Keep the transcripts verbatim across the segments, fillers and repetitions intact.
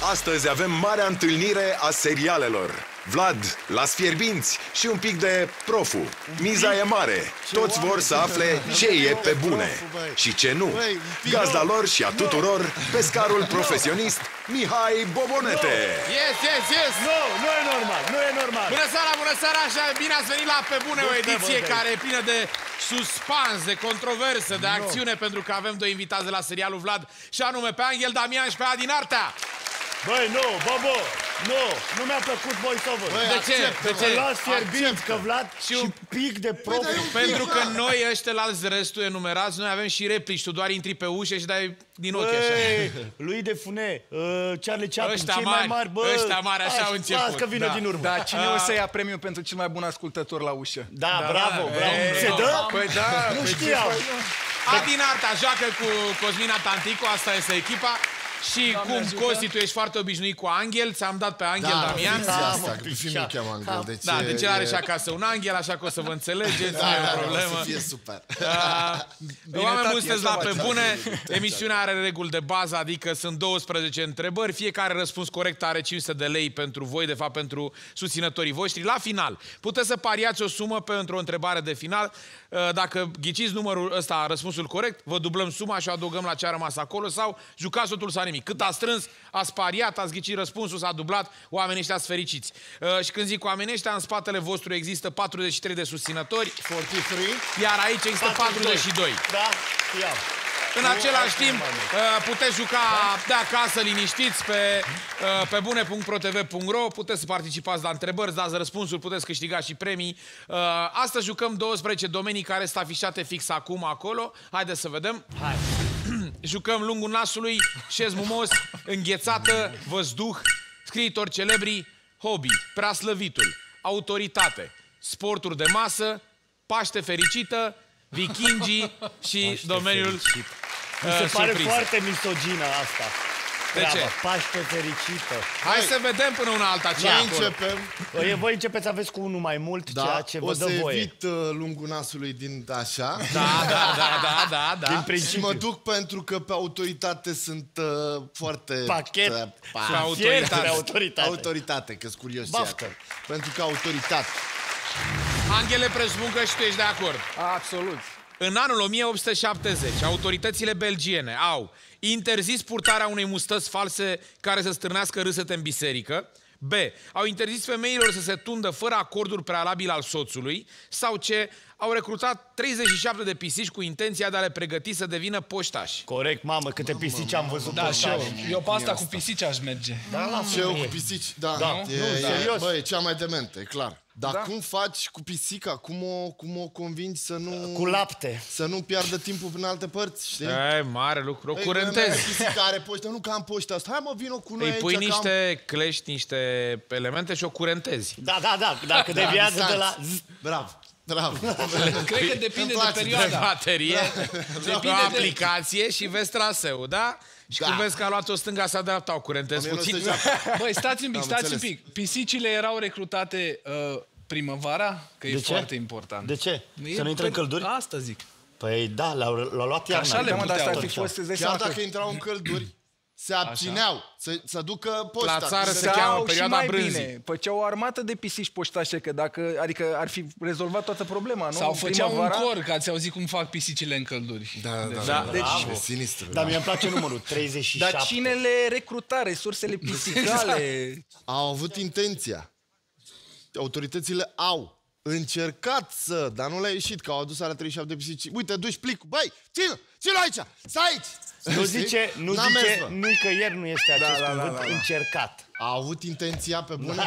Astăzi avem marea întâlnire a serialelor. Vlad, las fierbinți și un pic de profu. Miza e mare. Toți vor să afle ce e pe bune și ce nu. Gazda lor și a tuturor, pescarul profesionist Mihai Bobonete. Yes, yes, yes! Nu, nu e normal, nu e normal. Bună seara, bună seara, așa, bine ați venit la Pe Bune, o ediție care e plină de suspans, de controversă, de acțiune, pentru că avem doi invitați de la serialul Vlad, și anume pe Angel Damian și pe Adi Nartea. Băi, nu, Bobo, nu, nu mi-a plăcut voice-over. De ce? De ce? Că las fierbinți, că Vlad și un pic de profi. Pentru că noi ăștia la restul enumerați, noi avem și replici, tu doar intri pe ușă și dai din ochi așa. Lui de Fune, uh, Charlie Chaplin, Ăștia cei mari, mai mari, bă. ăștia mari, așa au început. Las că vină Da. din urmă. Da, cine o să ia premiul pentru cel mai bun ascultător la ușă? Da, bravo, bravo. Ei, Se dă? Păi da, Nu păi știam. Adi Nartea joacă cu Cosmina Tantico, asta este echipa. Și Doamne cum, ajută. Costi, tu ești foarte obișnuit cu Angel, ți-am dat pe Angel Damian. Da, asta, că pe film îl cheamă Angel, deci... Da, deci el are și acasă un Angel, așa că o să vă înțelegeți, nu e o problemă. O să fie super. Uh, Oameni buni, sunteți la așa Pe va Bune. Emisiunea are reguli de bază, adică sunt douăsprezece întrebări. Fiecare răspuns corect are cinci sute de lei pentru voi, de fapt pentru susținătorii voștri. La final, puteți să pariați o sumă pentru o întrebare de final. Uh, Dacă ghiciți numărul ăsta, răspunsul corect, vă dublăm suma și o adăugăm la ce a rămas acolo, sau jucați totul sau nimic. Cât a strâns, ați pariat, ați ghicit răspunsul, s-a dublat, oamenii ăștia sunt fericiți. Uh, și când zic oamenii ăștia, în spatele vostru există patruzeci și trei de susținători, patruzeci și trei. iar aici există patruzeci și doi. Da, iau. În același timp, uh, puteți juca de acasă, liniștiți, pe, uh, pe bune punct pro t v punct ro, puteți să participați la întrebări, dați răspunsuri, puteți câștiga și premii. Uh, Astăzi jucăm douăsprezece domenii care sunt afișate fix acum acolo. Haideți să vedem. Hai. Jucăm lungul nasului, șez mumos, înghețată, văzduh, scriitori celebri, hobby, preaslăvitul, autoritate, sporturi de masă, Paște fericită, vikingii și Paște domeniul Mi uh, se pare surpriză. foarte misogină asta. De Treaba. ce? Paște fericită. Hai să vedem până una alta ce e Noi acolo. începem. Voi, voi începeți să aveți cu unul mai mult, Da, ceea ce vă o dă să voie. evit uh, lungul nasului din așa. Da, da, da, da, da, da. Din Și principiu. mă duc pentru că pe autoritate sunt uh, foarte... Pachet. uh, Pe pa- autoritate. Fier de autoritate. Autoritate, că-s curios ce Baftă. iată. Pentru că autoritate. Angele, presupun că și tu ești de acord. Absolut. În anul o mie opt sute șaptezeci, autoritățile belgiene au interzis purtarea unei mustăți false care să stârnească râsete în biserică. B. Au interzis femeilor să se tundă fără acordul prealabil al soțului. Sau C. Au recrutat treizeci și șapte de pisici cu intenția de a le pregăti să devină poștași. Corect, mamă, câte pisici am văzut. Da, pe și eu, stat. eu pe asta cu pisici aș merge. Da, la Ce eu cu femeie. pisici? Da. Da. E, Nu, e, serios. Bă, e cea mai dementă, e clar. Dar Da. cum faci cu pisica? Cum o, cum o convingi să nu... Cu lapte. Să nu piardă timpul prin alte părți, știi? E, mare lucru, o Păi, curentezi. că pisica are poștă, nu că am poștă asta. Hai mă, vino cu noi Îi pui aici, că am- niște clești, niște elemente și o curentezi. Da, da, da, dacă deviază de la... zzz, Bravo, bravo. Cred că depinde Îmi de place Pe perioada. baterie, pe o de- aplicație și vezi traseul, da? Și Da. când vezi că a luat-o stânga, s-a dreapta, o curentezi puțin. Băi, stați un pic, Am stați un înțeles. pic. Pisicile erau recrutate uh, primăvara, că e De ce? foarte important. De ce? E Să nu intre în pe- călduri? Asta zic. Păi da, l-au l-au luat iarna. Așa le Da, mă, dar asta ar fi puteau fost, îți dai Chiar seama că... dacă intrau în călduri, se abțineau să, să ducă poșta. La țară se Sau- cheamă Sau și perioada mai brânzii. bine, făceau o armată de pisici poștașe, că dacă, adică ar fi rezolvat toată problema, nu? Sau făceau Primăvara. un cor, că ați auzit cum fac pisicile în călduri. Da, da, da. Da. da. Deci- E sinistru. Dar Da. mie îmi place numărul treizeci și șapte. Dar cine le recruta, resursele pisicale? Au avut intenția. Autoritățile au încercat să, dar nu le-a ieșit, că au adus alea treizeci și șapte de pisici. Uite, duci plicul. Băi, ține, ține aici, stai aici. Nu Știi? zice, nu N-a zice, mers, bă. nicăieri nu este acest da, da, cuvânt da, da. încercat. Au avut intenția pe bune?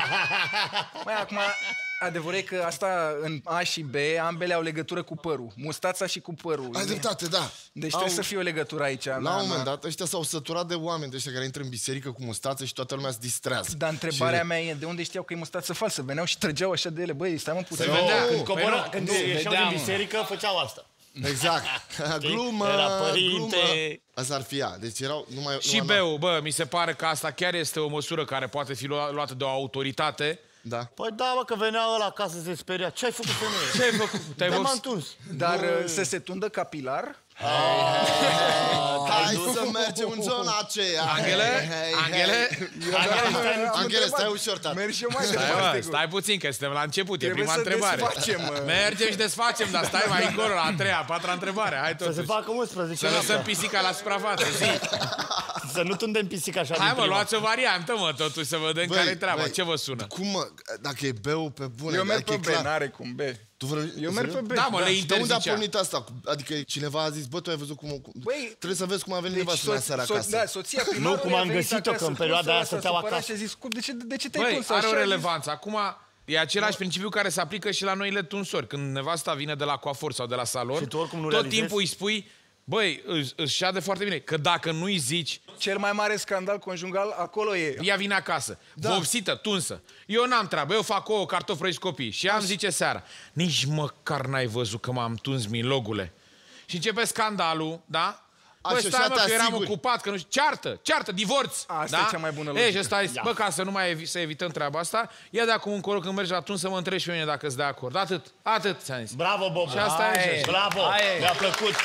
Mai acum, adevărul e că asta în A și B, ambele au legătură cu părul. Mustața și cu părul. Ai dreptate, da. Deci Au- trebuie să fie o legătură aici. La un moment dat, ăștia s-au săturat de oameni de ăștia care intră în biserică cu mustață și toată lumea se distrează. Dar întrebarea Și- mea e, de unde știau că e mustață falsă? Veneau și trăgeau așa de ele. Băi, stai mă puțin. Se Nu, vedea. când cobora, Păi nu, când nu, ieșeau vedeam, din mă. biserică, făceau asta. Exact. glumă, Era părinte. glumă. Asta ar fi ea. Deci erau numai... Și numai B-ul, bă, mi se pare că asta chiar este o măsură care poate fi lua- luată de o autoritate. Da. Păi da, bă, că venea ăla acasă să se speria. Ce ai făcut, femeie? Ce ai făcut? Te-ai Da, m-am văzut? tuns. Dar uh, să se tundă capilar? Da, Hai să mergem în zona aceea. Angele? Angele? Angele, stai ușor, tată. Mergi și eu mai Stai, departe. mă, stai puțin, că suntem la început, e Trebuie prima să întrebare. desfacem. Mergem și desfacem, dar stai mai încolo, la a treia, a patra întrebare. Hai Să se totuși. facă unsprezece Să lăsăm noaptea. pisica la suprafață, zi. Să nu tundem pisica așa Hai din mă, prima. luați o variantă, mă, totuși, să vedem care-i treaba. băi, Ce vă sună? Cum, mă, dacă e B-ul pe bune, Eu merg dacă pe e B, clar. n-are cum B. Tu vrei, Eu merg pe B. Da, mă, le De unde a interzicea. pornit asta? Adică cineva a zis, bă, tu ai văzut cum... cum... Băi, trebuie să vezi cum a venit Deci, nevastă mea so- seara so- acasă. da, soția primarului cum am a venit găsit-o, acasă că în perioada pusă, aia s-a stăteau supărat acasă. și a zis, cum, de ce, de ce te-ai Băi, pus are așa? o A zis, relevanță. Acum, e același principiu care se aplică și la noile tunsori. Când nevasta vine de la coafor sau de la salon, Și tu oricum nu tot realizezi? timpul îi spui, băi, își, își șade foarte bine, că dacă nu-i zici, Cel mai mare scandal conjugal acolo e. ea vine acasă, da. vopsită, tunsă. Eu n-am treabă, eu fac ouă, cartofi răiți copii. Și ea îmi zice seara, nici măcar n-ai văzut că m-am tuns, milogule. Și începe scandalul, da? Bă, Așa, stai și mă, te că eram asiguri. ocupat, că nu știu, ceartă, ceartă, divorț. Asta da? e cea mai bună Ei, logică. și ăsta e, bă, ca să nu mai evi- să evităm treaba asta, ia de acum încolo când mergi la tuns să mă întrebi și pe mine dacă sunt de acord. Atât, atât ți-am zis. Bravo, Bobo. Și asta Hai, e. Bravo, Hai. mi-a plăcut.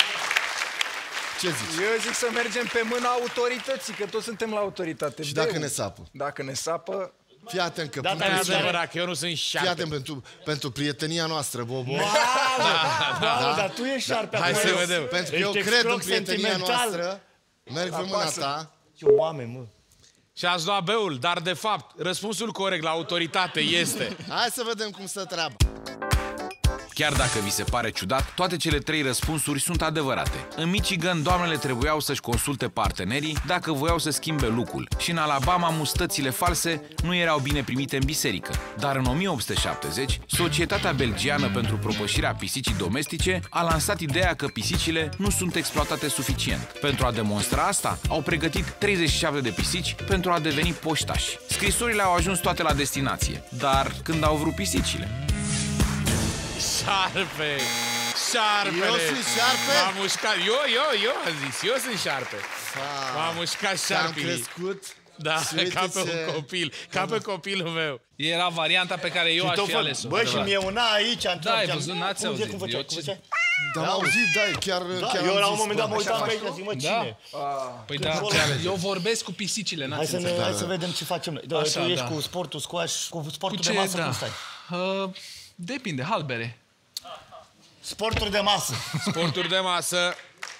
Ce zici? Eu zic să mergem pe mâna autorității, că toți suntem la autoritate. Și B-ul. dacă ne sapă? Dacă ne sapă... Fii atent că... Da, pun da, Nu e presiune. adevărat că eu nu sunt Fii șarpe. atent pentru, pentru prietenia noastră, Bobo. Bravo, dar tu ești șarpe Hai acum. să Eu- vedem. Pentru că Ești eu cred în excroc prietenia sentimental. noastră. Merg pe mâna Apasă. ta. Ce oameni, mă. Și ați luat beul, dar de fapt, răspunsul corect la autoritate este... Hai să vedem cum stă treaba. Chiar dacă vi se pare ciudat, toate cele trei răspunsuri sunt adevărate. În Michigan, doamnele trebuiau să-și consulte partenerii dacă voiau să schimbe look-ul și în Alabama mustățile false nu erau bine primite în biserică. Dar în o mie opt sute șaptezeci, Societatea Belgiană pentru Propășirea Pisicii Domestice a lansat ideea că pisicile nu sunt exploatate suficient. Pentru a demonstra asta, au pregătit treizeci și șapte de pisici pentru a deveni poștași. Scrisorile au ajuns toate la destinație, dar când au vrut pisicile? Șarpe! Șarpele! Eu sunt șarpe? M-a mușcat. Eu, eu, eu am zis. Eu sunt șarpe. M-a mușcat Te-am șarpilii. crescut. Da, și uite ca pe ce- un copil. Ca pe copilul meu. Era varianta pe care eu Și aș tot fi fă- ales-o. Bă, și adevărat. mie una aici, am Da, ai văzut, n-ați cum, auzit. Cum făcea? Eu Cum ce- făcea? Da, am auzit, da, chiar, Da, chiar eu am la un zis, moment dat bă, mă așa uitam pe faci aici, zic, mă, Da. cine? Păi da, eu vorbesc cu pisicile, Hai n-ați să, ne, înțeles. hai să vedem ce facem noi. Da, Așa, tu ești da. cu sportul squash, cu sportul Cu de ce, masă, da. cum stai? Uh, depinde, halbere. Sporturi de masă. Sporturi de masă.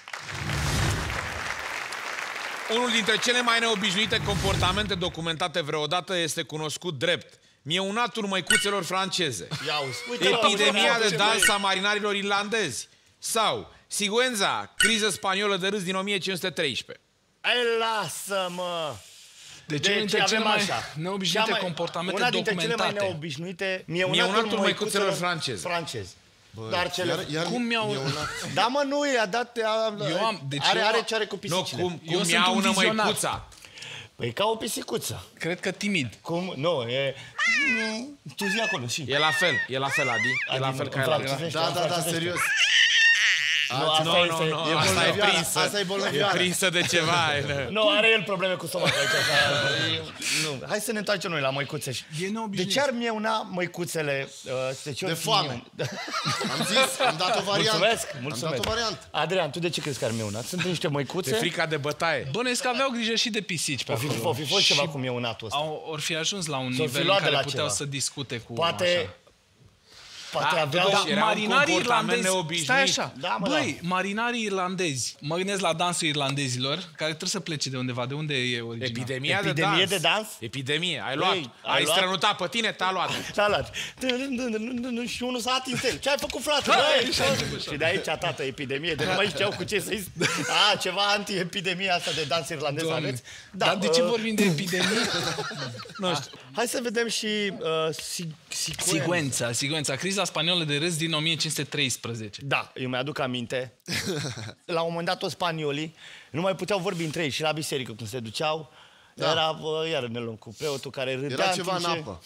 Unul dintre cele mai neobișnuite comportamente documentate vreodată este cunoscut drept mieunatul măicuțelor franceze, Ia uzi. Uite, epidemia uite, de dans a marinarilor irlandezi sau Siguenza, criză spaniolă de râs din o mie cinci sute treisprezece. Ai, lasă-mă! Deci, unul dintre cele mai neobișnuite Cea mai- comportamente una dintre cele mai documentate. neobișnuite, Mieunatul mieunatul măicuțelor măicuțelor franceze. francezi. Dar cele... Iar, iar Cum mi-au- miaunat. Da, mă, nu, i-a dat... A, Eu am- deci are, eu are am- ce are cu Nu, pisicile. cum, Eu cum sunt ia un una vizionar. măicuța. Păi ca o pisicuță. Cred că timid. Cum? Nu, e... Tu zi acolo, și... E la fel, e la fel, Adi. E la Adi, fel în ca ăla. franceză. Da, da, da, serios. Nu, asta Nu, nu, este... nu, e asta e bolnăvioară. prinsă. Asta e E bolnăvioară. prinsă de ceva. e, Nu, are el probleme cu stomac aici. Așa. E- nu. Hai să ne întoarcem noi la măicuțe. E De neobișnuit. ce ar mieuna măicuțele? Uh, de, ce De ori foame. Am zis, am dat o variantă. Mulțumesc, Am mulțumesc. dat o variantă. Adrian, tu de ce crezi că ar mieuna? Sunt niște De măicuțe. frica de bătaie. Bănuiesc că aveau grijă și de pisici pe O fi, acolo. o fi fost Și ceva cu mieunatul ăsta. au, or fi ajuns la un S-or fi nivel în luat de care la puteau ceva. să discute cu Poate... așa. Poate Da, aveau... totuși, era un Marinarii comportament irlandezi, neobișnuit. stai așa, Da, mă, băi, marinarii irlandezi, mă gândesc la dansul irlandezilor, care trebuie să plece de undeva, de unde e original? Epidemia, Epidemie de, de dans? Epidemie, ai luat. Ei, ai ai luat? strănutat pe tine, te-a luat. S-a luat. Și unul s-a atins el. Ce ai făcut, frate? Băi, și de aici, tată, epidemie. De nu mai știau cu ce să-i... A, ceva anti-epidemie asta de dans irlandez Doamne. aveți? Dar de ce uh, vorbim de epidemie? Nu știu. Hai să vedem și... Uh, si, Siguenza. Siguența, Siguența, criza spaniolă de râs din o mie cinci sute treisprezece. Da, eu mi-aduc aminte. La un moment dat, toți spaniolii nu mai puteau vorbi între ei și la biserică când se duceau. Da. Era, uh, iar ne luăm cu preotul care râdea. Era în ceva timp în ce- apă.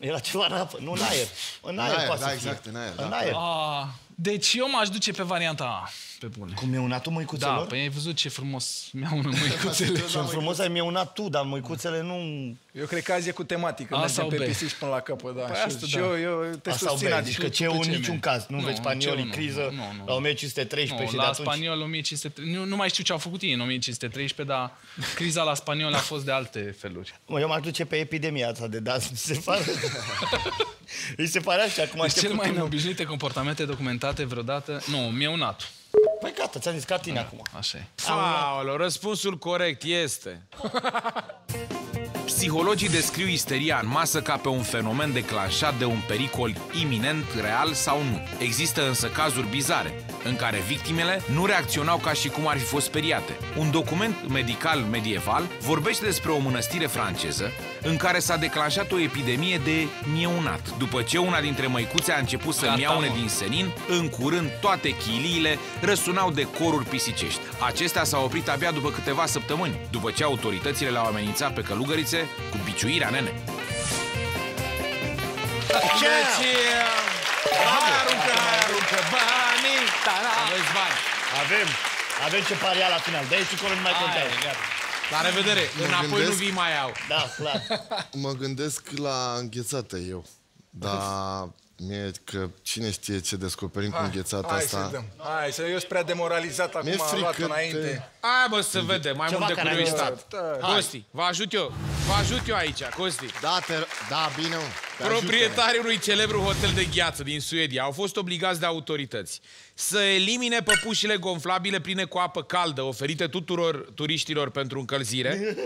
Era ceva în apă, nu în aer. În aer, aer, poate da, să fie. exact, în aer, În da. aer. Ah, deci eu m-aș duce pe varianta A, pe bune. Cum e unatul Da, măicuțelor? păi ai văzut ce frumos mi-au ună măicuțele. Ce frumos ai mie una tu, dar măicuțele nu... Eu cred că azi e cu tematică, A mergem sau pe B? pisici până la capăt, da. Păi Și- asta și da. eu, eu te Asta susțin, au adică. zici că tu ce pe în ce niciun mergi? caz. Nu Nu, vezi spaniolii nu, criză nu, nu. la o mie cinci sute treisprezece și Nu, de la atunci... spaniol o mie cinci sute treisprezece. Nu, nu mai știu ce au făcut ei în o mie cinci sute treisprezece, dar criza la spaniol a fost de alte feluri. Mă, eu m-aș duce pe epidemia asta de dans. Mi se pare... Îi se pare așa, acum Deci aștept cel mai puțin. neobișnuite comportamente documentate vreodată... Nu, mi-e un nat. Păi gata, ți-am zis ca tine acum. Așa e. Aoleu, răspunsul corect este... Psihologii descriu isteria în masă ca pe un fenomen declanșat de un pericol iminent, real sau nu. Există însă cazuri bizare, în care victimele nu reacționau ca și cum ar fi fost speriate. Un document medical medieval vorbește despre o mănăstire franceză în care s-a declanșat o epidemie de mieunat. După ce una dintre măicuțe a început să miaune din senin, în curând toate chiliile răsunau de coruri pisicești. Acestea s-au oprit abia după câteva săptămâni, după ce autoritățile le-au amenințat pe călugărițe cu biciuirea, nene. Ce? Deci, hai aruncă, hai aruncă, banii! Aveți bani. Avem. Avem ce paria la final. De aici încolo nu mai contează. La revedere, înapoi nu gândesc- vii mai au. Da, clar. Mă gândesc la înghețată eu. Dar mie că cine știe ce descoperim cu înghețata Hai asta. să dăm. Hai să eu sunt prea demoralizat acum, Mi-e am frică luat de- înainte. Hai mă să vedem, mai Ceva mult de care curiozitate. Da, Costi, vă ajut eu. Vă ajut eu aici, Costi. Da, te... da, bine, mă. Te ajută, Proprietarii unui celebru hotel de gheață din Suedia au fost obligați de autorități să elimine păpușile gonflabile pline cu apă caldă oferite tuturor turiștilor pentru încălzire.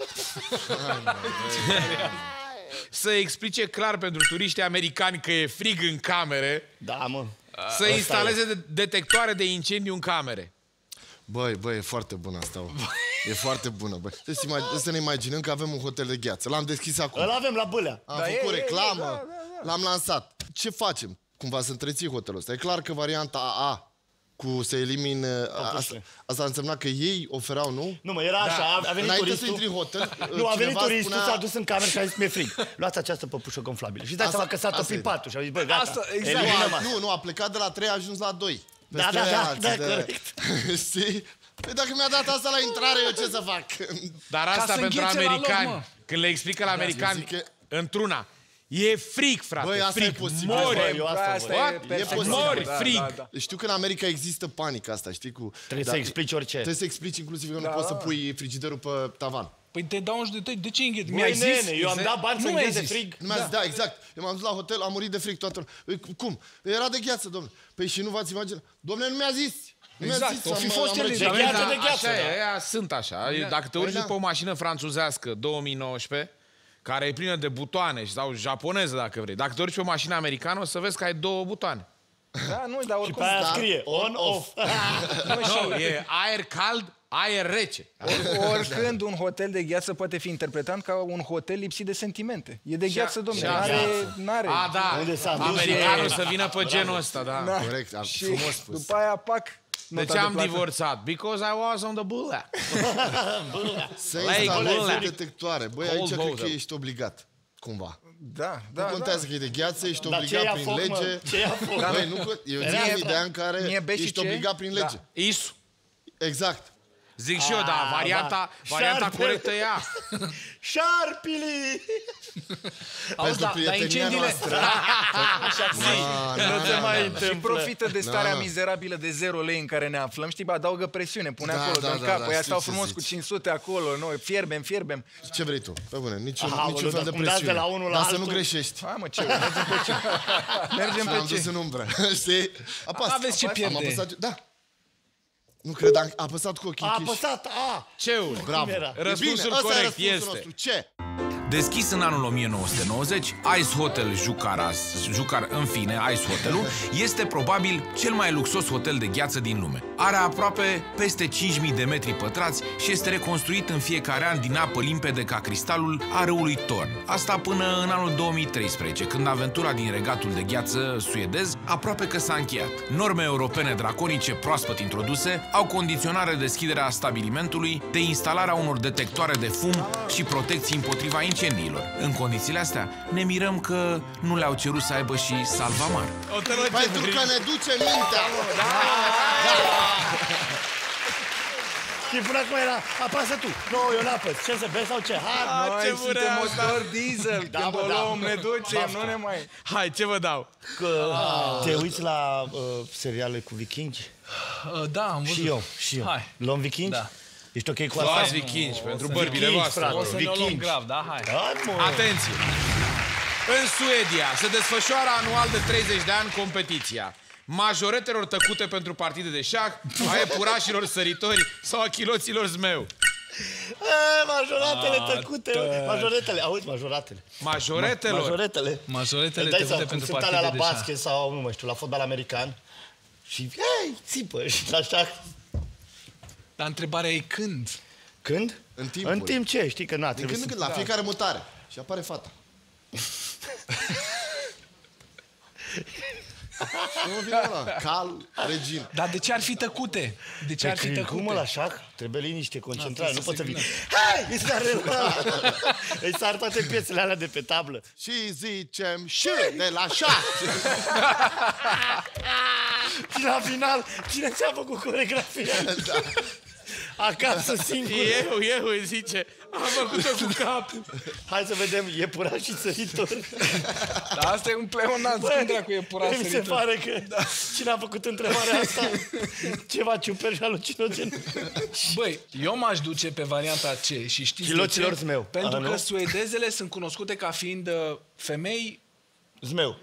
Să explice clar pentru turiștii americani că e frig în camere, Da, mă. să instaleze de- detectoare de incendiu în camere. Băi, băi, e foarte bună asta, bă. E foarte bună, băi. Deci imag- să ne imaginăm că avem un hotel de gheață. L-am deschis acum. Îl avem la Bâlea. Am Da, făcut e, e, reclamă, e, da, da, l-am lansat. Ce facem? Cumva să întreții hotelul ăsta. E clar că varianta A cu să elimin... Asta, asta însemna că ei oferau, nu? Nu, mă, era așa, a, a venit Înainte turistul. să intri în hotel, Nu, a venit cineva turistul, spunea- s-a dus în cameră și a zis, mi-e frig. Luați această păpușă gonflabilă. Și dai Asta- seama că s-a asta topit e. patul și a zis, bă, gata. Asta, exact. eliminăm Nu, a, asta. nu, nu, a plecat de la trei, a ajuns la doi. Da, Peste da, aia da, alții da, de- corect. Știi? Păi dacă mi-a dat asta la intrare, eu ce să fac? Dar asta să pentru înghețe la loc, americani, mă. când le explică la americani, zic că- într-una, e frig, frate, Băi, asta e frig, posibil. mori, Băi, eu asta Asta văd. e What? perfect. E posibil. mori, Da, frig. da, da. Știu că în America există panica asta, știi? Cu, Trebuie să explici orice. Trebuie să explici inclusiv că nu poți să pui frigiderul pe tavan. Păi te dau un judecător. De ce îngheți? Băi, Mi-ai zis? nene, eu am dat bani să Nu mi-ai înghețe zis. frig. Nu mi-a zis, da, exact. Eu m-am dus la hotel, am murit de fric toată lumea. Cum? Era de gheață, domnule. Păi și nu v-ați imaginat? Domnule, nu mi-a zis. Nu mi-a Exact, zis, o fi am- fost am el reținut. de gheață, Da, de gheață, așa da. e, aia sunt așa. Dacă te urci Păi da. pe o mașină franțuzească două mii nouăsprezece, care e plină de butoane sau japoneză, dacă vrei. Dacă te urci pe o mașină americană, o să vezi că ai două butoane. Da, nu, dar Și oricum... pe aia da. scrie on-off. Nu, e aer cald, aer rece. Oricând un hotel de gheață poate fi interpretat ca un hotel lipsit de sentimente. E de gheață, domnule. și a- N-are, n-are. A, da, Unde s-a dus americanul e- să vină pe genul ăsta, da. Da. Corect, am- Și frumos spus. după aia, pac, De nota ce am plată. divorțat? Because I was on the bullet. Să Lake instalezi Bulea. detectoare. Băi, Cold aici cred că water. ești obligat. Cumva. Da, Nu da, contează că e de gheață, ești Dar ce obligat ia prin foc, mă? lege. Ce ia foc? Băi, nu, co- eu Era- zic ideea în care Mie bești ești ce? obligat prin lege. Isu. Exact. Zic și eu, dar Ah, varianta, da. varianta Șarpe. corectă e ea. Șarpili! Auzi, da, dar prietenia incendiile... noastră. Nu se mai Și întâmplă. profită de starea Da, da. mizerabilă de zero lei în care ne aflăm. Știi, bă, adaugă presiune, pune Da, acolo, da, dăm da, cap. da, Păi știu stau ce frumos zici. cu cinci sute acolo, noi fierbem, fierbem. Ce vrei tu? Pe bune, niciun, Aha, niciun bă, fel de dar cum dați presiune. de la unul la Dar să nu altul? greșești. Hai mă, ce, mergem pe ce? Mergem Am pe dus ce? în umbră. Știi? Apasă. Aveți ce Am pierde. apăsat, da. Nu cred, am apăsat cu ochii A închiși. apăsat, a! Ceul. Bravo. era? E Răspunsul bine, ăsta e corect răspunsul este... nostru. Ce? Deschis în anul o mie nouă sute nouăzeci, Ice Hotel Jucaras, Jucar, în fine, Ice Hotelul, este probabil cel mai luxos hotel de gheață din lume. Are aproape peste cinci mii de metri pătrați și este reconstruit în fiecare an din apă limpede ca cristalul a râului Torn. Asta până în anul două mii treisprezece, când aventura din regatul de gheață suedez aproape că s-a încheiat. Norme europene draconice proaspăt introduse au condiționat deschiderea stabilimentului de instalarea unor detectoare de fum și protecții împotriva incendiilor. deceniilor. În condițiile astea, ne mirăm că nu le-au cerut să aibă și salvamar. Pentru că ne duce mintea. Și până acum era, apasă tu. Nu, eu n-apăs. Ce să bei sau ce? Hai, Noi ce suntem bună motor diesel. Da, Când bă, o da. luăm, ne ducem, Baftă. nu ne mai... Hai, ce vă dau? că te uiți la uh, seriale cu vikingi? Uh, da, am văzut. Și eu, și eu. Hai. Luăm vikingi? Da. Ești ok cu Luați asta? vikingi pentru să- bărbile vikingi, voastre. frate. O să ne o luăm Vikingi. grav, da? Hai. Hai, mă. Atenție! În Suedia se desfășoară anual de treizeci de ani competiția majoretelor tăcute pentru partide de șah, a epurașilor săritori sau a chiloților zmeu. E, majoratele tăcute. Majoretele, auzi, majoratele. Majoretelor? Majoretele. Majoretele Îți dai tăcute seama cum pentru sunt partide alea la de șah. basket sau, nu mai știu, la fotbal american. Și, hei, țipă. Și la șah. Dar întrebarea e când? Când? În timpul. În timp ce? Știi că na, Din trebuie când în să... când, la fiecare mutare. Și apare fata. Și nu vine ăla, cal, regin. Dar de ce ar fi tăcute? De ce ar fi Păi, cum mă, la tăcute? șah? Trebuie liniște, concentrare, Da, nu poți să trebuie vii. să Hai, îi sar ăla. Îi sar toate piețele alea de pe tablă. Și zicem și de la șah. Și la final, cine ți-a făcut coregrafia? Da. Acasă singur. Eu, eu, îi zice, am făcut-o cu capul. Hai să vedem, iepuraș și săritor. Dar asta e un pleonat. Cum dracu e purat Mi se săritor? pare că da. Cine a făcut întrebarea asta? Ceva ciuper și alucinogen. Băi, eu m-aș duce pe varianta C și știți de Chiloților ce? zmeu. Pentru A, că nu? suedezele sunt cunoscute ca fiind uh, femei Zmeu.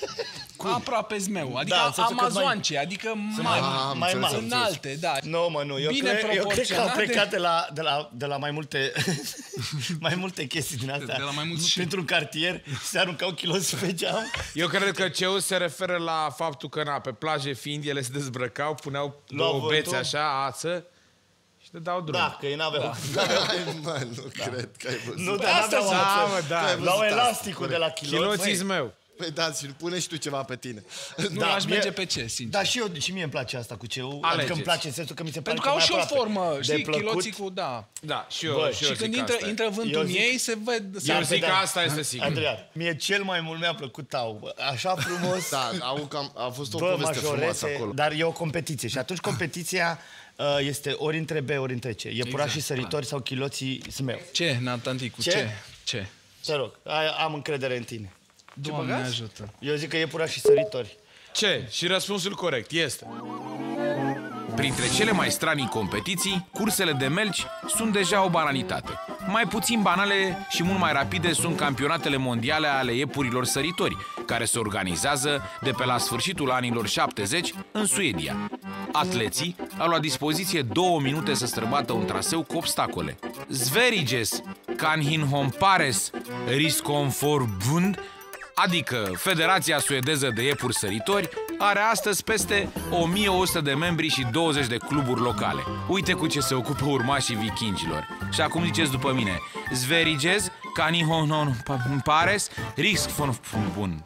aproape zmeu, adică Da, în da, sensul că amazoance, adică mari, Am mai înțeles, mari. am înțeles. înalte, da. Nu, mă, nu. Eu, Bine cred, eu cred că au proporționate. plecat de la, de la, de la mai multe mai multe chestii din astea. De la mai mulți și- Pentru un cartier se aruncau kiloți pe geam. Eu cred că ce se referă la faptul că, na, pe plaje fiind, ele se dezbrăcau, puneau Luau două bețe vântul. așa, ață și te dau drum. Da, că ei n-aveau. Da. Hai, mă, nu cred că ai văzut. Nu, dar Asta n-aveau Da, ață. mă, da. Ai văzut Luau asta, elasticul corect. de la kiloți. Chiloții Băi, zmeu. Păi da, și pune și tu ceva pe tine. Nu, Da, aș mie- merge pe C, sincer. Da, și eu, și mie îmi place asta cu ce Adică Alegeți. îmi place în sensul că mi se pare Pentru că au mai și o aproape formă, de știi, plăcut. chiloții cu, da. Da, și eu, Băi, și eu Și când zic intră, asta. intră vântul Eu în zic- ei, se ved... Eu se zic da. că asta este sigur. Adrian, mie cel mai mult mi-a plăcut tau. Bă. Așa frumos. Da, au cam, a fost o Bă, poveste frumoasă majorete, acolo. dar e o competiție. Și atunci competiția uh, este ori între B, ori între C. Iepurașii Exact, săritori sau chiloții zmeu. Ce, Natanticu, Ce? ce? Ce? Te rog, ai, am încredere în tine. Doamne ajută. Eu zic că iepurașii săritori. Ce? Și răspunsul corect este... Printre cele mai stranii competiții, cursele de melci sunt deja o banalitate. Mai puțin banale și mult mai rapide sunt campionatele mondiale ale iepurilor săritori, care se organizează de pe la sfârșitul anilor șaptezeci în Suedia. Atleții au la dispoziție două minute să străbată un traseu cu obstacole. Sveriges Kanhinhompares Riskonforbund, adică Federația Suedeză de Iepuri Săritori, are astăzi peste o mie o sută de membri și douăzeci de cluburi locale. Uite cu ce se ocupă urmașii vikingilor. Și acum ziceți după mine: Sveriges Kanhinhompares Riskonforbund.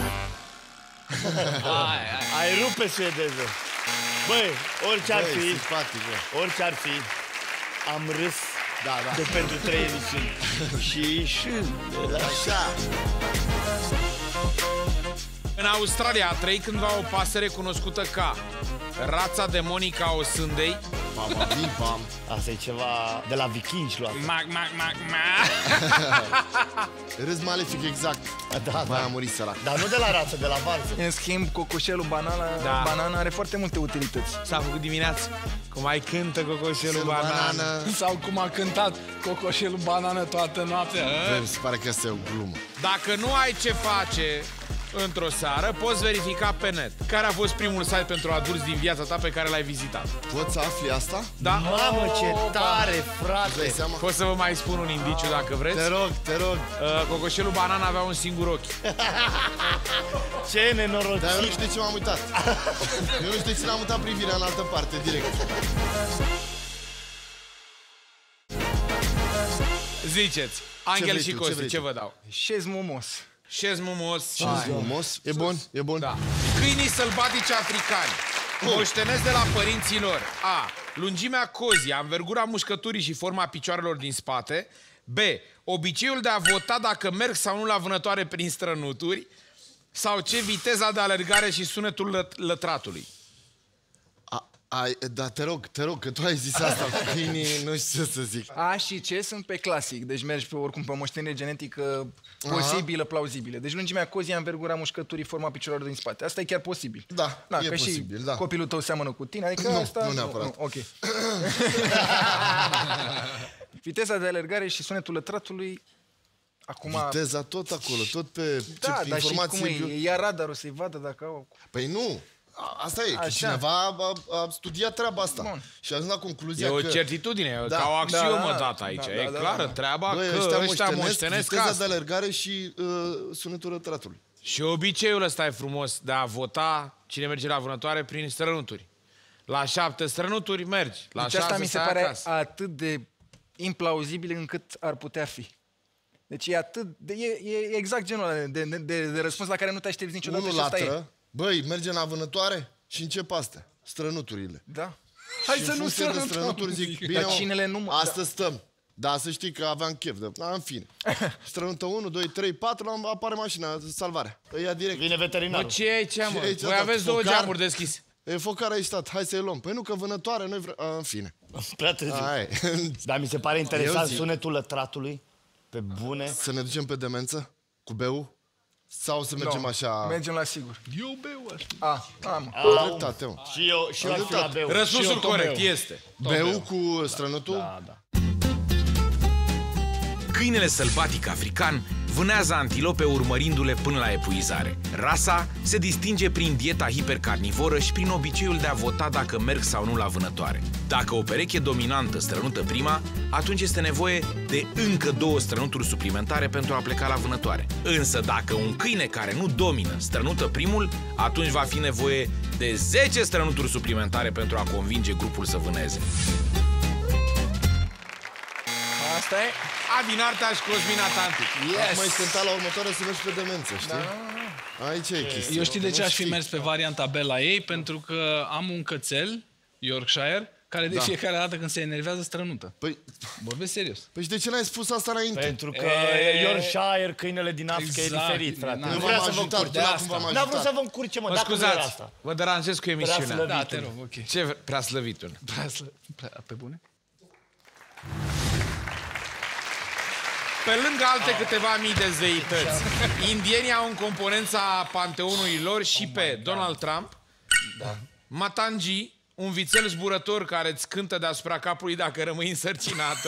Ai rupt pe suedeză. Băi, orice ar Băi, fi, simpatic, bă. orice ar fi, am râs Da, da. de pentru trei emisiuni. Și și de la așa. În Australia a trăit cândva o pasăre cunoscută ca rața demonică a osândei, Pam, pam, bim, pam. Asta e ceva de la vikingi luat. mac, mac, mac, mac. Râs malefic exact. Da, Mai da. a murit sărac. Dar nu de la rață, de la varză. În schimb, cocoșelul banana, Da. banana are foarte multe utilități. S-a făcut dimineața. Cum mai cântă cocoșelul banană. Sau cum a cântat cocoșelul banană toată noaptea. Băi, mi se pare că asta e o glumă. Dacă nu ai ce face într-o seară, poți verifica pe net care a fost primul site pentru adulți din viața ta pe care l-ai vizitat. Poți să afli asta? Da? Mamă, ce tare, Dai frate! seama? Pot să vă mai spun un indiciu dacă vreți? Te rog, te rog. Uh, cocoșelul banana avea un singur ochi. Ce Dar eu nu nenorocit! știu de ce m-am uitat. Eu nu știu de ce l-am mutat privirea în altă parte, direct. Ziceți, Angel vrei și tu, ce Costi, vrei ce tu? vă dau? Șez momos. Șez mumos. Ce frumos. E bun? E bun? Da. Câinii sălbatici africani moștenesc de la părinții lor: A. Lungimea cozii, învergura mușcăturii și forma picioarelor din spate. B. Obiceiul de a vota dacă merg sau nu la vânătoare prin strănuturi. Sau C. Viteza de alergare și sunetul lă lătratului. A, ai, da, te rog, te rog, că tu ai zis asta cu câinii, nu știu ce să zic. A și C sunt pe clasic, deci mergi pe oricum pe moștenire genetică posibilă, Aha. plauzibilă. Deci lungimea cozii, învergura mușcăturii, forma picioarelor din spate. Asta e chiar posibil. Da, da e că posibil, și da. Copilul tău seamănă cu tine, adică nu, asta... Nu neapărat. Nu, ok. Viteza de alergare și sunetul lătratului. Acum... Viteza tot acolo, tot pe da, ce dar informație... și cum e? Ia radarul să-i vadă dacă au... Păi nu, a, asta e, că Așa. cineva a, a studiat treaba asta. Bun. Și a ajuns la concluzia E o că... certitudine, Da. ca o axiomă Da, da, dată aici. da, E da, da, clară da. treaba Băi, că ăștia ăștia moștenesc moștenesc viteza asta. de alergare și uh, sunetul rătratului. Și obiceiul ăsta e frumos de a vota cine merge la vânătoare prin strănuturi. La șapte strănuturi mergi, la Deci șase asta mi se stai pare acasă. atât de implauzibil încât ar putea fi. Deci e atât de, e, e exact genul ăla de, de, de, de răspuns la care nu te aștepți niciodată. Unul și asta e. latră, băi, merge la vânătoare și încep astea, strănuturile. Da. Hai Și să în nu funcție de strănutăm. strănuturi zic, bine, Dar cinele nu... astăzi stăm. Da, să știi că aveam chef de... Da, în fine. Strănută unu, doi, trei, patru, apare mașina, salvare. Îi ia direct. Vine veterinarul. Mă, ce e aici, mă? Ce e aici, Voi da, aveți două focar? geamuri deschise. E focar aici, stat, hai să-i luăm. Păi nu, că vânătoare, noi vrem... A, în fine. Prea târziu. Hai. Dar mi se pare interesant zic. sunetul lătratului. Pe bune. Să ne ducem pe demență? Cu beu? Sau să mergem Nu, așa... Mergem la sigur. Eu beu așa. A, am. Au dreptate, mă. Și eu, și eu Am aș fi la dreptate. beu. Răspunsul corect este. Beu cu strănutul? Da, da. Câinele sălbatic african vânează antilope urmărindu-le până la epuizare. Rasa se distinge prin dieta hipercarnivoră și prin obiceiul de a vota dacă merg sau nu la vânătoare. Dacă o pereche dominantă strănută prima, atunci este nevoie de încă două strănuturi suplimentare pentru a pleca la vânătoare. Însă dacă un câine care nu domină strănută primul, atunci va fi nevoie de zece strănuturi suplimentare pentru a convinge grupul să vâneze. Asta e. Adin Arta și Cosmin Atantic. Yes. Mai scânta la următoare să mergi pe demență, știi? Da. Aici e chestia. Eu știi de Nu ce aș fi știi. mers pe varianta B la ei? Pentru că am un cățel, Yorkshire, care de Da. fiecare dată când se enervează strănută. Păi, Vorbesc serios. păi și de ce n-ai spus asta înainte? Pentru că E- Yorkshire, câinele din Africa Exact. e diferit, frate. Nu Nu v-am vrea să vă ajutat, încurce. până acum v-am N-a vrut ajutat. să vă încurce, mă. Mă Dacă nu era scuzați, asta. vă deranjez cu emisiunea. slăbit. Da, te rog, ok. Ce prea slăvitul. Prea slă... Prea... Pe bune? Pe lângă alte câteva mii de zeități, indienii au în componența panteonului lor și pe Donald Trump, Matangi, un vițel zburător care îți cântă deasupra capului dacă rămâi însărcinată,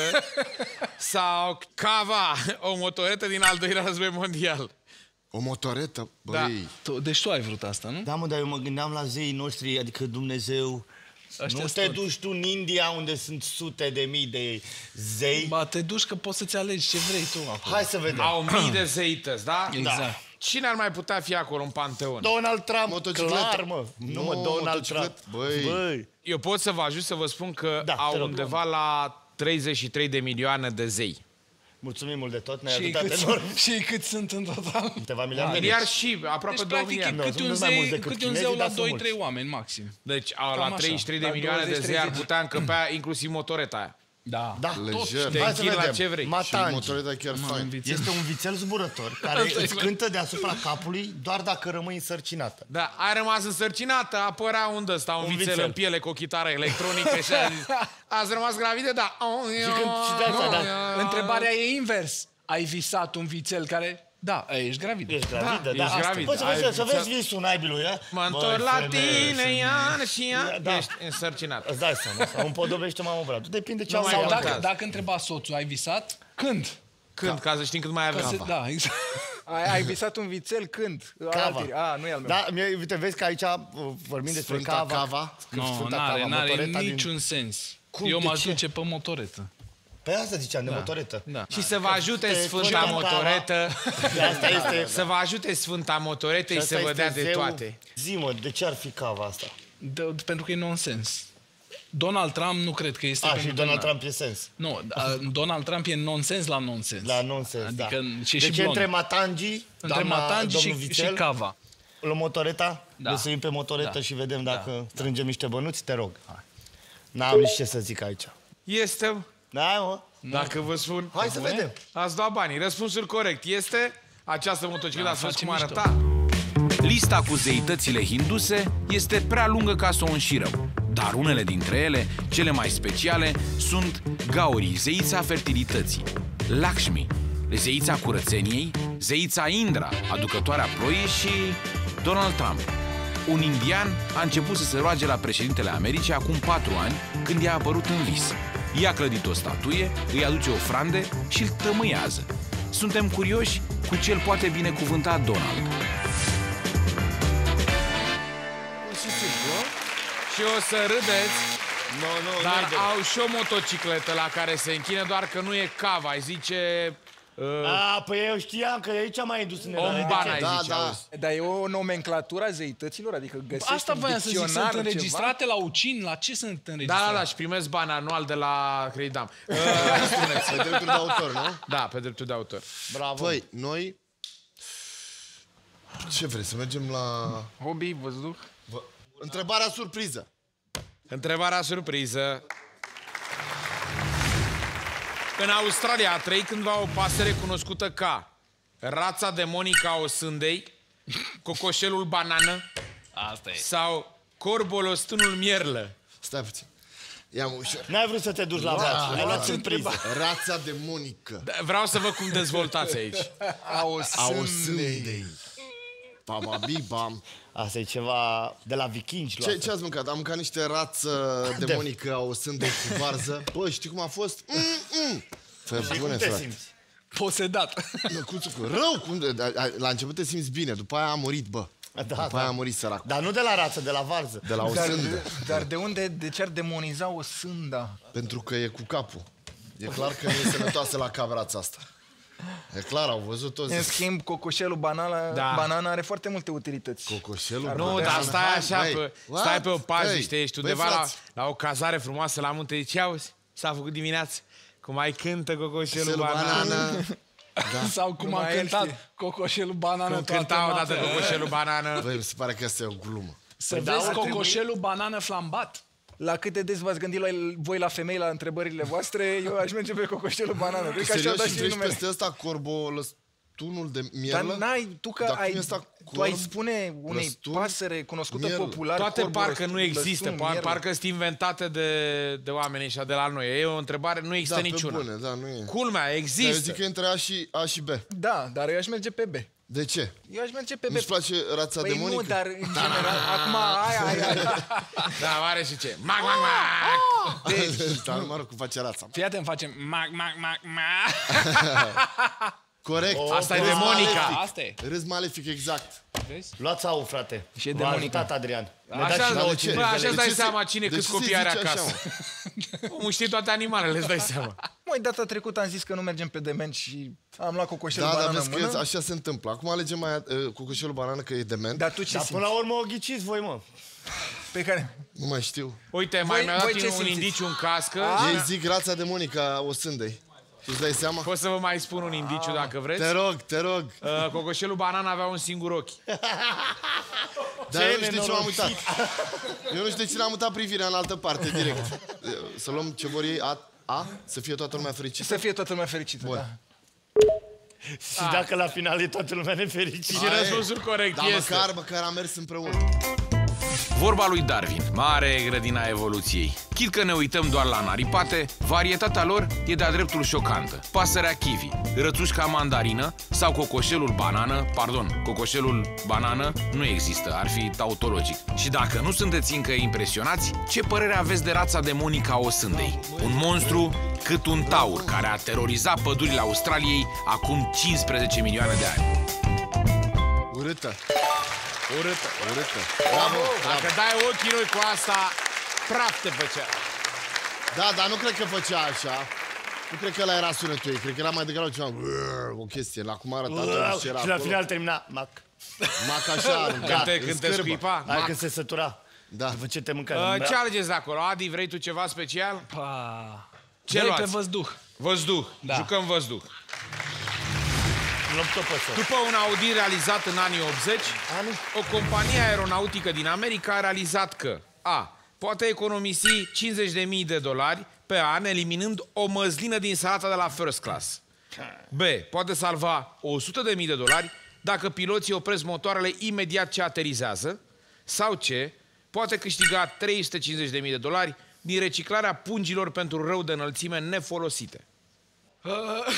sau Cava, o motoretă din al doilea război mondial. O motoretă? Băi, Da. Tu, deci tu ai vrut asta, nu? Da, mă, dar eu mă gândeam la zeii noștri, adică Dumnezeu. Ăștia Nu sunt te toți. duci tu în India unde sunt sute de mii de zei. Ba, te duci că poți să-ți alegi ce vrei tu acolo. Hai să vedem. Au mii de zeități, da? Exact. Cine ar mai putea fi acolo în panteon? Donald Trump, Motocicletă. clar, mă. Nu, Nu, mă, Donald Trump. motocicletă. Băi. Băi. Eu pot să vă ajut să vă spun că Da, te au rog. undeva la treizeci și trei de milioane de zei. Mulțumim mult de tot, ne-ai Și ajutat cât, enorm. și cât sunt în total? Câteva miliarde. Miliard și aproape Deci, două practic, e miliarde. Nu, câte sunt un, mai mulți zei, decât câte un chinezii, zeu la dar sunt doi mulți. trei oameni, maxim. Deci au Cam la așa. treizeci și trei de La milioane de douăzeci zei ar treizeci. putea încăpea inclusiv motoreta aia. Da. Da, lejer. Te Hai să închid la vedem. ce vrei. Și Matangi. motoreta chiar fain. Este un vițel zburător care îți cântă deasupra capului doar dacă rămâi însărcinată. Da, ai rămas însărcinată, apărea un ăsta, un, Un vițel, vițel. în piele cu o chitară electronică și a zis, ați rămas gravide? Da. Și când și de asta, da. Întrebarea e invers. Ai visat un vițel care... Da, ești gravid. Ești gravidă, Da, da, ești asta. gravid. Poți să Ai vezi, să visat- vezi visul naibilui, a? Mă întorc la tine, Ian, și Ian. Da. Ești însărcinat. Îți dai seama, sau împodobește mamă bradul. Depinde ce Nu au mai sau contează. dacă... Dacă, dacă întreba soțul, ai visat? Când? Când? Ca să știm cât mai Ca avem. să, da, exact. Ai, ai visat un vițel când? Cava. Altiri. A, nu e al meu. Da, mie, uite, vezi că aici uh, vorbim despre Sfânta cava. Cava. Nu, Sfânta n-are, Cava, n-are motoreta din- niciun sens. Cum, Eu de m-aș ce? duce pe motoretă. Pe asta ziceam, de motoretă. Da. Și să vă ajute Te Sfânta furăm Motoretă, De asta este... să vă ajute Sfânta Motoretă și asta să vă este dea de zeul- toate. Zi-mă, de ce ar fi cava asta? De, pentru că e nonsens. Donald Trump nu cred că este A, pentru și Donald Trump e sens. Nu, a, Donald Trump e nonsens la nonsens. La nonsens, Adică da. și, Deci și blond. între Matangi, Între doamna, Matangi domnul și, și Vițel, Cava. la motoreta, Da. da. să pe motoretă Da. și vedem dacă strângem niște bănuți, te rog. N-am nici ce să zic aici. Este... Da, mă. Dacă vă spun... Hai să vedem. Ați luat banii. Răspunsul corect este această motocicletă. Ați văzut cum face arăta? Lista cu zeitățile hinduse este prea lungă ca să o înșirăm, dar unele dintre ele, cele mai speciale, sunt Gauri, zeița fertilității, Lakshmi, zeița curățeniei, zeița Indra, aducătoarea ploii și Donald Trump. Un indian a început să se roage la președintele Americii acum patru ani, când i-a apărut în vis. I-a clădit o statuie, îi aduce ofrande și îl tămâiază. Suntem curioși cu ce îl poate binecuvânta Donald. Și o să râdeți, No, no, dar nu-i de- au și o motocicletă la care se închină, doar că nu e cava, îi zice... Uh, A, păi eu știam că aici mai indus în Ombana, îi Da, zice, da. auzi. Dar e o nomenclatură a zeităților? Adică găsești Asta în voiam să zic, sunt dicționar ceva? înregistrate la ucin? La ce sunt Da, înregistrate? da, da, și primesc bani anual de la Credam. Uh, Pe drepturi de autor, nu? da, pe dreptul de autor. Bravo. Păi, noi... Ce vrei, să mergem la... Hobby, văzduh? Vă- Întrebarea surpriză. Întrebarea surpriză. În Australia a trăit cândva o pasăre cunoscută ca rața demonică a osândei, cocoșelul banană Asta e. sau corbolostânul mierlă. Stai puțin. Ia-mă ușor. N-ai vrut să te duci la braț, ai luat surpriză. Rața demonică. Da, vreau să văd cum dezvoltați aici. A Aosândei. osândei. Bam, Asta e ceva de la vikingi. Ce, ce ați mâncat? Am mâncat niște rață demonică a osândei cu varză. Bă, știi cum a fost? Mm-mm. Fă Și bune, cum te frate. simți? Posedat. Nu, cum să- Rău! Cum de, a- a- la început te simți bine, după aia a murit, bă. Da, După da. aia a murit săracul. Dar nu de la rață, de la varză. De la o Dar, sândă. dar de unde, de ce ar demoniza o sânda? Pentru că e cu capul. E clar că nu e sănătoasă la cap rața asta. E clar, au văzut toți. În schimb, cocoșelul banana, Da. banana are foarte multe utilități. Cocoșelul. Nu, bă, dar hai, stai așa, băi, pe, what? stai pe o pază, Băi, știi, ești băi, undeva la, frați, la o cazare frumoasă la munte, zici, auzi, s-a făcut dimineață, cum mai cântă cocoșelul cocoșelul banană. banană. Da. Sau cum Numai a el cântat știe. cocoșelul banană Cum toată cânta odată noaptea. cocoșelul banană. Băi, mi se pare că asta e o glumă. Să Păi da, vezi ar trebui- cocoșelul banană flambat. La cât de des v-ați gândit la voi la femei la întrebările voastre, eu aș merge pe cocoșelul banană. Cred că așa Serios, da și și treci numele. peste ăsta corbolăstunul de Dar mierlă? n-ai, tu că Dar cum ai, e ăsta tu ai corb, spune unei lăstun, pasăre cunoscută mierlă? popular, Toate corbul, parcă lăstun, nu există, lăstun, par, mierlă. parcă sunt inventate de, de oameni ăștia de la noi. E o întrebare, nu există Da, pe niciuna. bune, da, nu e. Culmea, Dar eu există. zic că e între A și, A și B. Da, dar eu aș merge pe B. De ce? Eu aș merge pe B. Nu-ți place rața Păi demonică? nu, dar în general, acum aia, aia, aia. Da, are și ce? Mac, mac, mac! Deci, dar nu mă rog cum face rața. Fii atent, facem mac, mac, mac, mac. Corect. Asta e Râs demonica. malefic. Asta e. Râs malefic, exact. Vezi? Luați au, frate. Și e V-a demonica. ajutat Adrian. Ne Așa, dați și dar nouă de ce? cincizeci Bă, de așa lei. îți dai ce se- seama cine de câți ce se copii are zice așa, acasă. Omul știe toate animalele, îți dai seama. Măi, data trecută am zis că nu mergem pe dement și am luat cocoșelul Da, dar banană vezi în mână. că așa se întâmplă. Acum alegem mai uh, cocoșelul banană că e dement. Dar tu ce Dar simți? până la urmă o ghiciți voi, mă. Pe care? Nu mai știu. Uite, mai Voi- mi-a voi dat ce un simțiți? indiciu în cască. Ei zic rața demonică a osândei. Și îți dai seama? Pot să vă mai spun un indiciu dacă vreți. Te rog, te rog. Uh, Cocoșelul Banana avea un singur ochi. Dar eu nu știu de ce m-am nenorocit. mutat. Eu nu știu de ce n-am mutat privirea în altă parte, direct. Să luăm ce vor ei, A, A să fie toată lumea fericită. Să fie toată lumea fericită, Bun. da. Și dacă la final e toată lumea nefericită. Și răspunsul corect Dar este... măcar, măcar am mers împreună. Vorba lui Darwin, mare grădina evoluției. Chit că ne uităm doar la naripate, varietatea lor e de-a dreptul șocantă. Pasărea kiwi, rățușca mandarină sau cocoșelul banană, pardon, cocoșelul banană nu există, ar fi tautologic. Și dacă nu sunteți încă impresionați, ce părere aveți de rața demonică a osândei? Un monstru cât un taur care a terorizat pădurile Australiei acum cincisprezece milioane de ani. Urâtă, Urâtă. urâtă. Bravo! Dacă dai ochii noi cu asta, praf te făcea. Da, dar nu cred că făcea așa. Nu cred că ăla era sunetul ei. Cred că era mai degrabă ceva, o chestie. La cum arăta atunci ce era Și la acolo. final termina Mac. Mac așa, Când gat, te, în când te scârbă. scuipa. Hai Mac. că se sătura. Da. După ce te mâncai. Uh, ce alegeți de acolo? Adi, vrei tu ceva special? Pa. Ce Doi luați? pe văzduh. Văzduh. Da. Jucăm văzduh. Luăm tot pe ăsta. După un audit realizat în anii optzeci, o companie aeronautică din America a realizat că A. Poate economisi cincizeci de mii de dolari pe an, eliminând o măslină din salata de la First Class. B. Poate salva o sută de mii de dolari dacă piloții opresc motoarele imediat ce aterizează. Sau C. Poate câștiga trei sute cincizeci de mii de dolari din reciclarea pungilor pentru rău de înălțime nefolosite. Uh,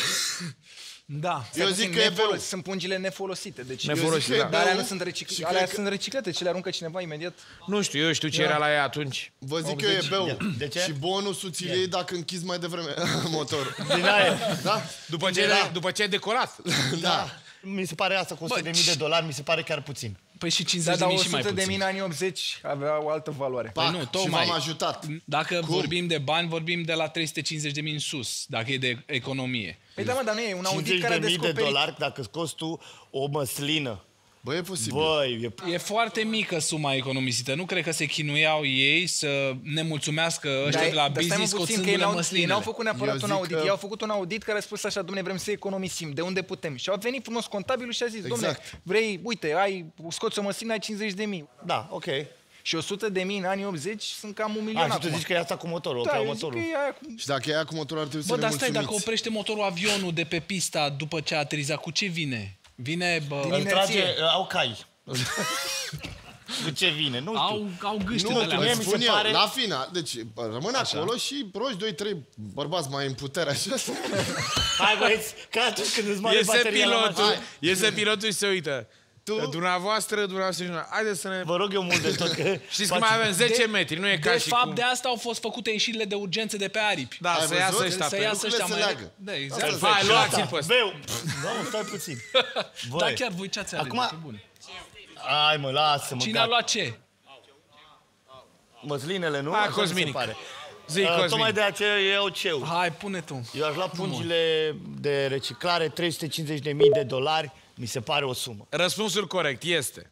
da. Eu zic că e B. Sunt pungile nefolosite. Deci Nefolosite, că e da. Dar alea B. nu sunt, recic... Și alea cred că- sunt reciclate, ce le aruncă cineva imediat. Nu știu, eu știu ce era la ea atunci. Vă zic că e B. De ce? Și bonusul ți-l iei dacă închizi mai devreme motorul. Din aia. Da? După ce, Da. după ce ai decorat. Da. Mi se pare asta cu o sută de mii de dolari, mi se pare chiar puțin. Păi și Da, cincizeci de dar mii și mai o sută de puțin. mii în anii optzeci avea o altă valoare. Pac, nu, și tocmai. v-am ajutat. Dacă Cum? vorbim de bani, vorbim de la trei sute cincizeci de mii în sus, dacă e de economie. Păi da, mă, dar nu e un audit cincizeci care a de mii de descoperit. dolari dacă scoți tu o măslină. Bă, e posibil. Băi, e... E foarte mică suma economisită. Nu cred că se chinuiau ei să ne mulțumesc ăștia Dar- de la dar stai, mă, business puțin, că ei scoțându-le n-au, ei măslinele. n-au făcut neapărat Eu un zic audit. că- Ei au făcut un audit care a spus așa, dom'le, vrem să economisim. De unde putem? Și au venit frumos contabilul și a zis, Exact. dom'le, vrei, uite, ai, scoți o măslină, ai cincizeci de mii. Da, ok. Și o sută de mii în anii optzeci sunt cam un milion A, și tu acum. zici că e asta cu motorul, Da, oprea eu zic că motorul. e aia cu... Și dacă e aia cu motorul ar trebui Bă, să dar ne stai, dacă mulțumiți. oprește motorul avionul de pe pista după ce a aterizat, cu ce vine? Vine, bă, Îl inerție. trage, au cai. Cu ce vine? Nu știu. au, au gâște Nu, de tu alea. mie îți mi se spun eu, pare- la final, deci rămân acolo și roși doi, trei bărbați mai în putere așa. Hai băieți, ca atunci când îți mare Iese bateria la pilotul, mașină. iese pilotul și se uită. Tu? Dumneavoastră, dumneavoastră și noi. Haideți să ne... Vă rog eu mult de tot că... Știți că mai avem zece metri, nu e ca De și fapt, cum... de asta au fost făcute ieșirile de urgențe de pe aripi. Da, Ai să iasă văzut? ăștia Să pe... iasă ăștia lucrurile mai... se leagă. Da, exact. Hai, luați-l pe ăsta. Beu! Da, mă, stai puțin. Băi. Da, chiar voi ce ați ales? Acum- Pe bune. Hai mă, lasă-mă. Cine a gata. luat ce? Măslinele, nu? Hai, Așa mi se Cosminic. pare. Zi, Uh, Cosmin. Tocmai de aceea eu iau ceu. Hai, pune tu. Eu aș lua pungile de reciclare, trei sute cincizeci de mii de dolari, mi se pare o sumă. Răspunsul corect este...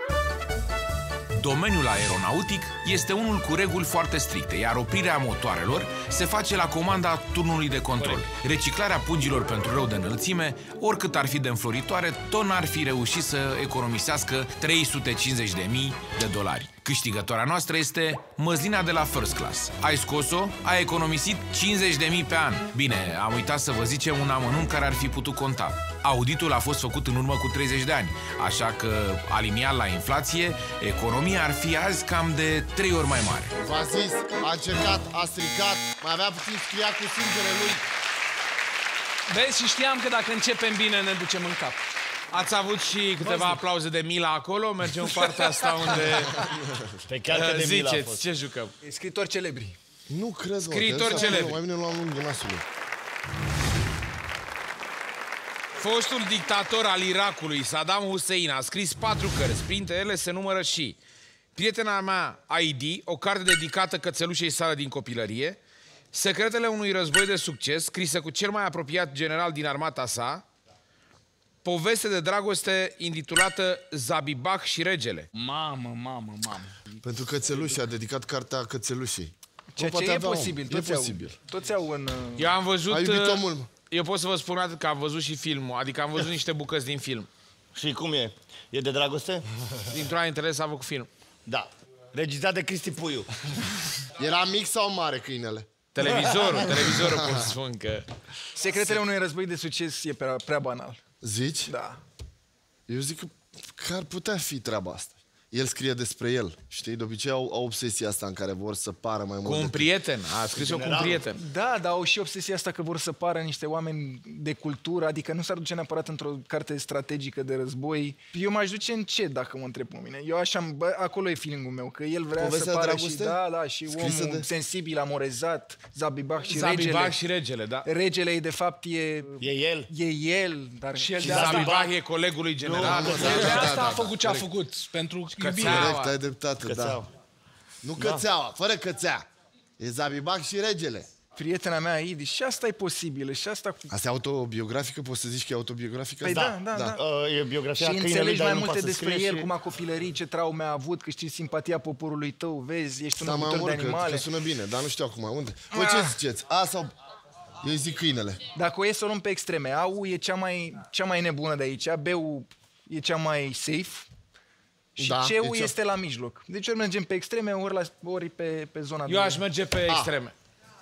Domeniul aeronautic este unul cu reguli foarte stricte, iar oprirea motoarelor se face la comanda turnului de control. Reciclarea pungilor pentru rău de înălțime, oricât ar fi de înfloritoare, tot n-ar fi reușit să economisească trei sute cincizeci de mii de dolari. Câștigătoarea noastră este măslina de la First Class. Ai scos-o, ai economisit cincizeci de mii pe an. Bine, am uitat să vă zicem un amănunt care ar fi putut conta. Auditul a fost făcut în urmă cu treizeci de ani, așa că, aliniat la inflație, economia ar fi azi cam de trei ori mai mare. V-a zis, a încercat, a stricat, mai avea puțin scria cu sângele lui. Vezi, și știam că dacă începem bine ne ducem în cap. Ați avut și câteva aplauze de mila acolo, mergem în partea asta unde Pe chiar că uh, de mila a ziceți fost. ce jucăm. Scritori celebri. Nu cred, mă, Scriitori că ăsta celebri. Mai bine luam lungul nasului. Fostul dictator al Irakului, Saddam Hussein, a scris patru cărți. Printre ele se numără și Prietena mea, I D, o carte dedicată cățelușei sale din copilărie, Secretele unui război de succes, scrisă cu cel mai apropiat general din armata sa, Poveste de dragoste intitulată Zabibak și regele. Mamă, mamă, mamă. Pentru cățelușii, a dedicat cartea cățelușii. Ceea Bă, ce poate e avea un- posibil. E Toți au, posibil. toți au în... uh, Eu am văzut... A iubit uh, omul. Eu pot să vă spun atât că am văzut și filmul, adică am văzut niște bucăți din film. Și cum e? E de dragoste? Dintr-una dintre ele s-a făcut film. Da. Regizat de Cristi Puiu. Era mic sau mare câinele? Televizorul, televizorul pot să spun că... Secretele unui război de succes e prea, prea banal. Zici? Da. Eu zic că, că ar putea fi treaba asta. El scrie despre el, știi? De obicei au, au obsesia asta în care vor să pară mai mult. Cu un decât- prieten, a scris-o cu un prieten. Da, dar au și obsesia asta că vor să pară niște oameni de cultură, adică nu s-ar duce neapărat într-o carte strategică de război. Eu m-aș duce în ce, dacă mă întreb pe mine? Eu așa, bă, acolo e feeling-ul meu, că el vrea Povestea să de pară dragoste? și, da, da, și Scrisă omul de- sensibil, amorezat, Zabibak și Zabibac regele. și regele, da. Regele, de fapt, e... E el. E el, dar și el Și de asta... Zabibac e colegul lui general. El de asta a făcut ce a făcut, pentru iubire. Corect, ai dreptate, da. Cățeaua. Nu cățeaua, fără cățea. E Zabibac și regele. Prietena mea, Idi, și asta e posibilă, și asta cu... Asta e autobiografică? Poți să zici că e autobiografică? Păi da, da, da. Uh, e biografia Și câinelui, înțelegi dar mai nu multe poate să despre scrie el, și... cum a copilărit, ce traume a avut, câștigi simpatia poporului tău, vezi, ești un Da, mai iubitor de mult, că, animale. că sună bine, dar nu știu acum. Unde? Voi ce ziceți? A sau... Eu zic câinele. Dacă o e să o luăm pe extreme, A-ul e cea mai, cea mai nebună de aici, B-ul e cea mai safe și Da, C-ul e cea- este la mijloc. Deci ori mergem pe extreme, ori, la, ori pe, pe zona Eu aș merge pe extreme.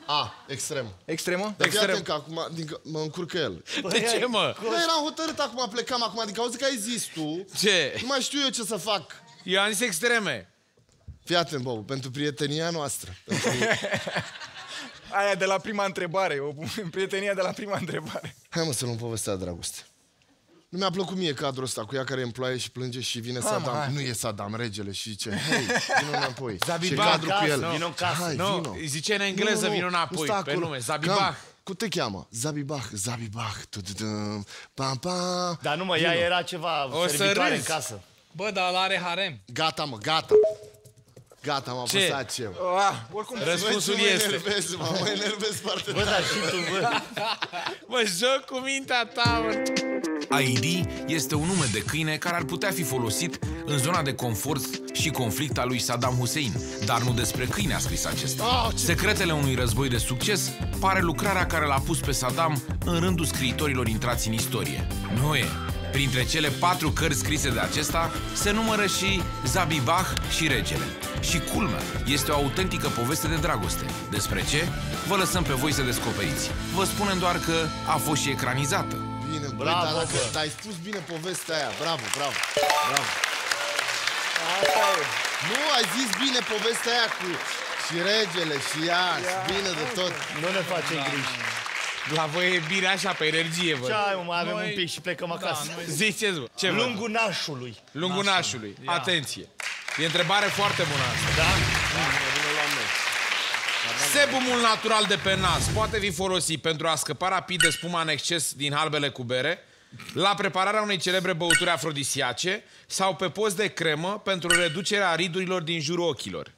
A, extrem. Extremă? Dar fii Extrem. atent că acum adică, mă încurcă el. De ce, mă? Da, eram hotărât acum, plecam acum, adică auzi că ai zis tu. Ce? Nu mai știu eu ce să fac. Eu am zis extreme. Fii atent, Bobu, pentru prietenia noastră. Pentru... Aia de la prima întrebare, o prietenia de la prima întrebare. Hai mă să luăm povestea de dragoste. Nu mi-a plăcut mie cadrul ăsta cu ea care îmi ploaie și plânge și vine Saddam. hai. Nu e Saddam, regele, și zice, hei, vină înapoi. Zabibah, și cadrul cu acasă, el. vino în casă. Hai, Nu, vino. zice în engleză, vino înapoi, nu sta pe acolo. nume, Zabibah. Cam, cum te cheamă? Zabibah, Zabibah, tududum, pam, pam. Dar nu mă, ea era ceva O să servitoare în râzi. casă. Bă, dar are harem. Gata, mă, gata. Gata, m-a Ce? apăsat ce. Ah, oricum, Răspunsul Băi, ce este. Mă enervez, mă, mă enervez foarte Bă, dar și tu, bă. Mă, joc cu mintea ta, mă. I D este un nume de câine care ar putea fi folosit în zona de confort și conflict al lui Saddam Hussein, dar nu despre câine a scris acesta. Secretele unui război de succes pare lucrarea care l-a pus pe Saddam în rândul scriitorilor intrați în istorie. Nu e. Printre cele patru cărți scrise de acesta se numără și Zabibah și Regele. Și culmea, este o autentică poveste de dragoste. Despre ce? Vă lăsăm pe voi să descoperiți. Vă spunem doar că a fost și ecranizată. Bine, băi, Bravo, dar, dacă, bă. dar ai spus bine povestea aia. Bravo, bravo, bravo. Asta e. Nu, ai zis bine povestea aia cu și regele și ea, și bine de tot. Nu ne facem griji. La voi e bine așa, pe energie, Ce vă. ai, mă, mai avem Noi- un pic și plecăm acasă. Da, noi- Ziceți, vă. Ce vă? Lungul nașului. Lungul nașului. Atenție. E întrebare foarte bună asta. Da? Sebumul natural de pe nas poate fi folosit pentru a scăpa rapid de spuma în exces din halbele cu bere, la prepararea unei celebre băuturi afrodisiace sau pe post de cremă pentru reducerea ridurilor din jurul ochilor.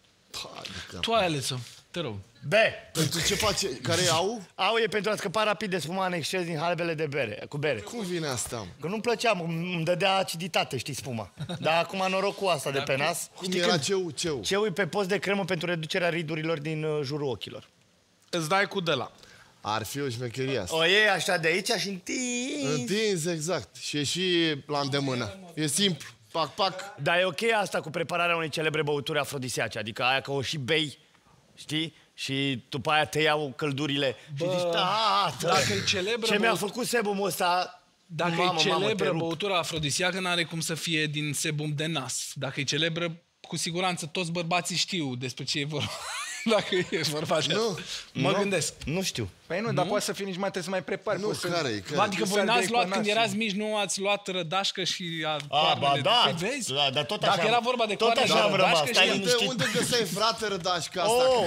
Tu ai ales-o, te rog. B. Pentru ce face? Care au? Au e pentru a scăpa rapid de spuma în exces din halbele de bere, cu bere. Cum vine asta? Mă? Că nu-mi plăcea, mă, îmi dădea aciditate, știi, spuma. Dar acum noroc cu asta de pe nas. Cum Știi era când ceu, ceu? ceu e pe post de cremă pentru reducerea ridurilor din uh, jurul ochilor. Îți dai cu de la. Ar fi o șmecherie asta. O iei așa de aici și întinzi. Întins, exact. Și e și la îndemână. E simplu. Pac, pac. Dar e ok asta cu prepararea unei celebre băuturi afrodisiace, adică aia că o și bei, știi? Și după aia te iau căldurile și zici, tată, dacă e celebră ce mi-a băut- făcut sebumul ăsta, Dacă mamă, e mamă, te celebră rup. băutura afrodisiacă, n-are cum să fie din sebum de nas. Dacă e celebră, cu siguranță toți bărbații știu despre ce e vorba. Dacă ești vorba de Nu. asta. Mă Nu? gândesc. Nu știu. Păi nu, dar poate să fii nici mai trebuie să mai prepari. Nu, poți să- care e? Care? Adică voi sari de n-ați luat, când econasul. erați mici, nu ați luat rădașcă și a, A, ba coarnele? da, Păi vezi? da, dar tot Dacă așa- era vorba de tot coarne așa de am rămas, rădașcă stai și... Unde, liniștit. unde găseai, frate, rădașca asta? Oh!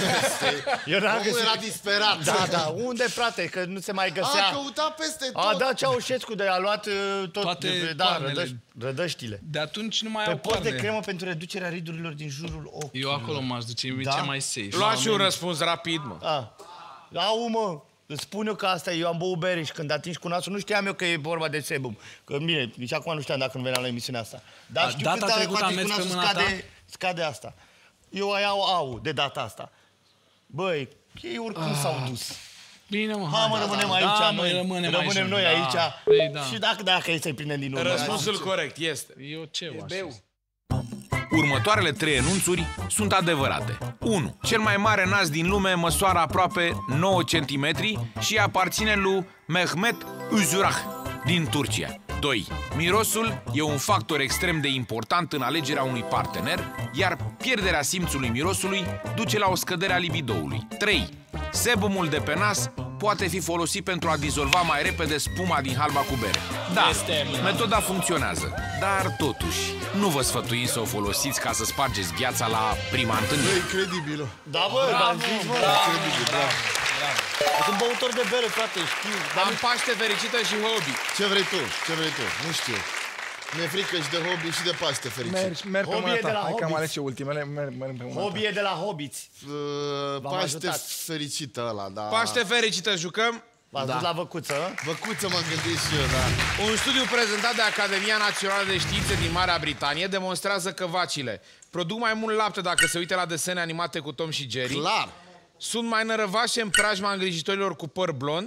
Eu n-am Omul găsit. era disperat. Da, da, unde, frate, că nu se mai găsea. A căutat peste tot. A, da, Ceaușescu, de a luat uh, tot, Toate de, da, coarnele. rădăș, rădăștile. De atunci nu mai Pe au post de coarne. cremă pentru reducerea ridurilor din jurul ochiului. Eu acolo m-aș duce, e Da? cea mai safe. Luați și un răspuns rapid, mă. A. Au, mă, îți spun eu că asta e, eu am băut bere și când atingi cu nasul, nu știam eu că e vorba de sebum. Că bine, nici acum nu știam dacă nu veneam la emisiunea asta. Dar A, știu data când trecută am atingi cu mers pe nasul, mâna ta? scade, scade asta. Eu ai au, au, de data asta. Băi, ei oricum s-au dus. Bine, mă, Ha, mă, rămânem aici, da, noi, rămânem, rămânem aici, noi da. aici. Păi, da. Și dacă, dacă e să-i prindem din urmă. Răspunsul corect este. Eu ce o Beu. Următoarele trei enunțuri sunt adevărate. unu. Cel mai mare nas din lume măsoară aproape nouă centimetri și aparține lui Mehmet Uzurah din Turcia. doi. Mirosul e un factor extrem de important în alegerea unui partener, iar pierderea simțului mirosului duce la o scădere a libidoului. trei. Sebumul de pe nas poate fi folosit pentru a dizolva mai repede spuma din halba cu bere. Da, metoda funcționează, dar totuși, nu vă sfătuim să o folosiți ca să spargeți gheața la prima întâlnire. E incredibil. Da, bă, dar zici, mă, Incredibil, bravo. sunt băutor de bere, frate, știu. Dar Am Paște fericită și hobby. Ce vrei tu? Ce vrei tu? Nu știu. Mi-e frică și de hobby și de Paște fericit. Mergi, merg pe Hobby mâna e de la ta. Hai că am Hobbits. ales eu ultimele, merg, merg pe mâna hobby ta. e de la hobiți. Uh, V-am Paște ajutat. fericită ăla, da. Paște fericită, jucăm. V-ați Da. dus la văcuță, hă? Văcuță m-am gândit și eu, da. Un studiu prezentat de Academia Națională de Științe din Marea Britanie demonstrează că vacile produc mai mult lapte dacă se uită la desene animate cu Tom și Jerry, Clar. sunt mai nărăvașe în preajma îngrijitorilor cu păr blond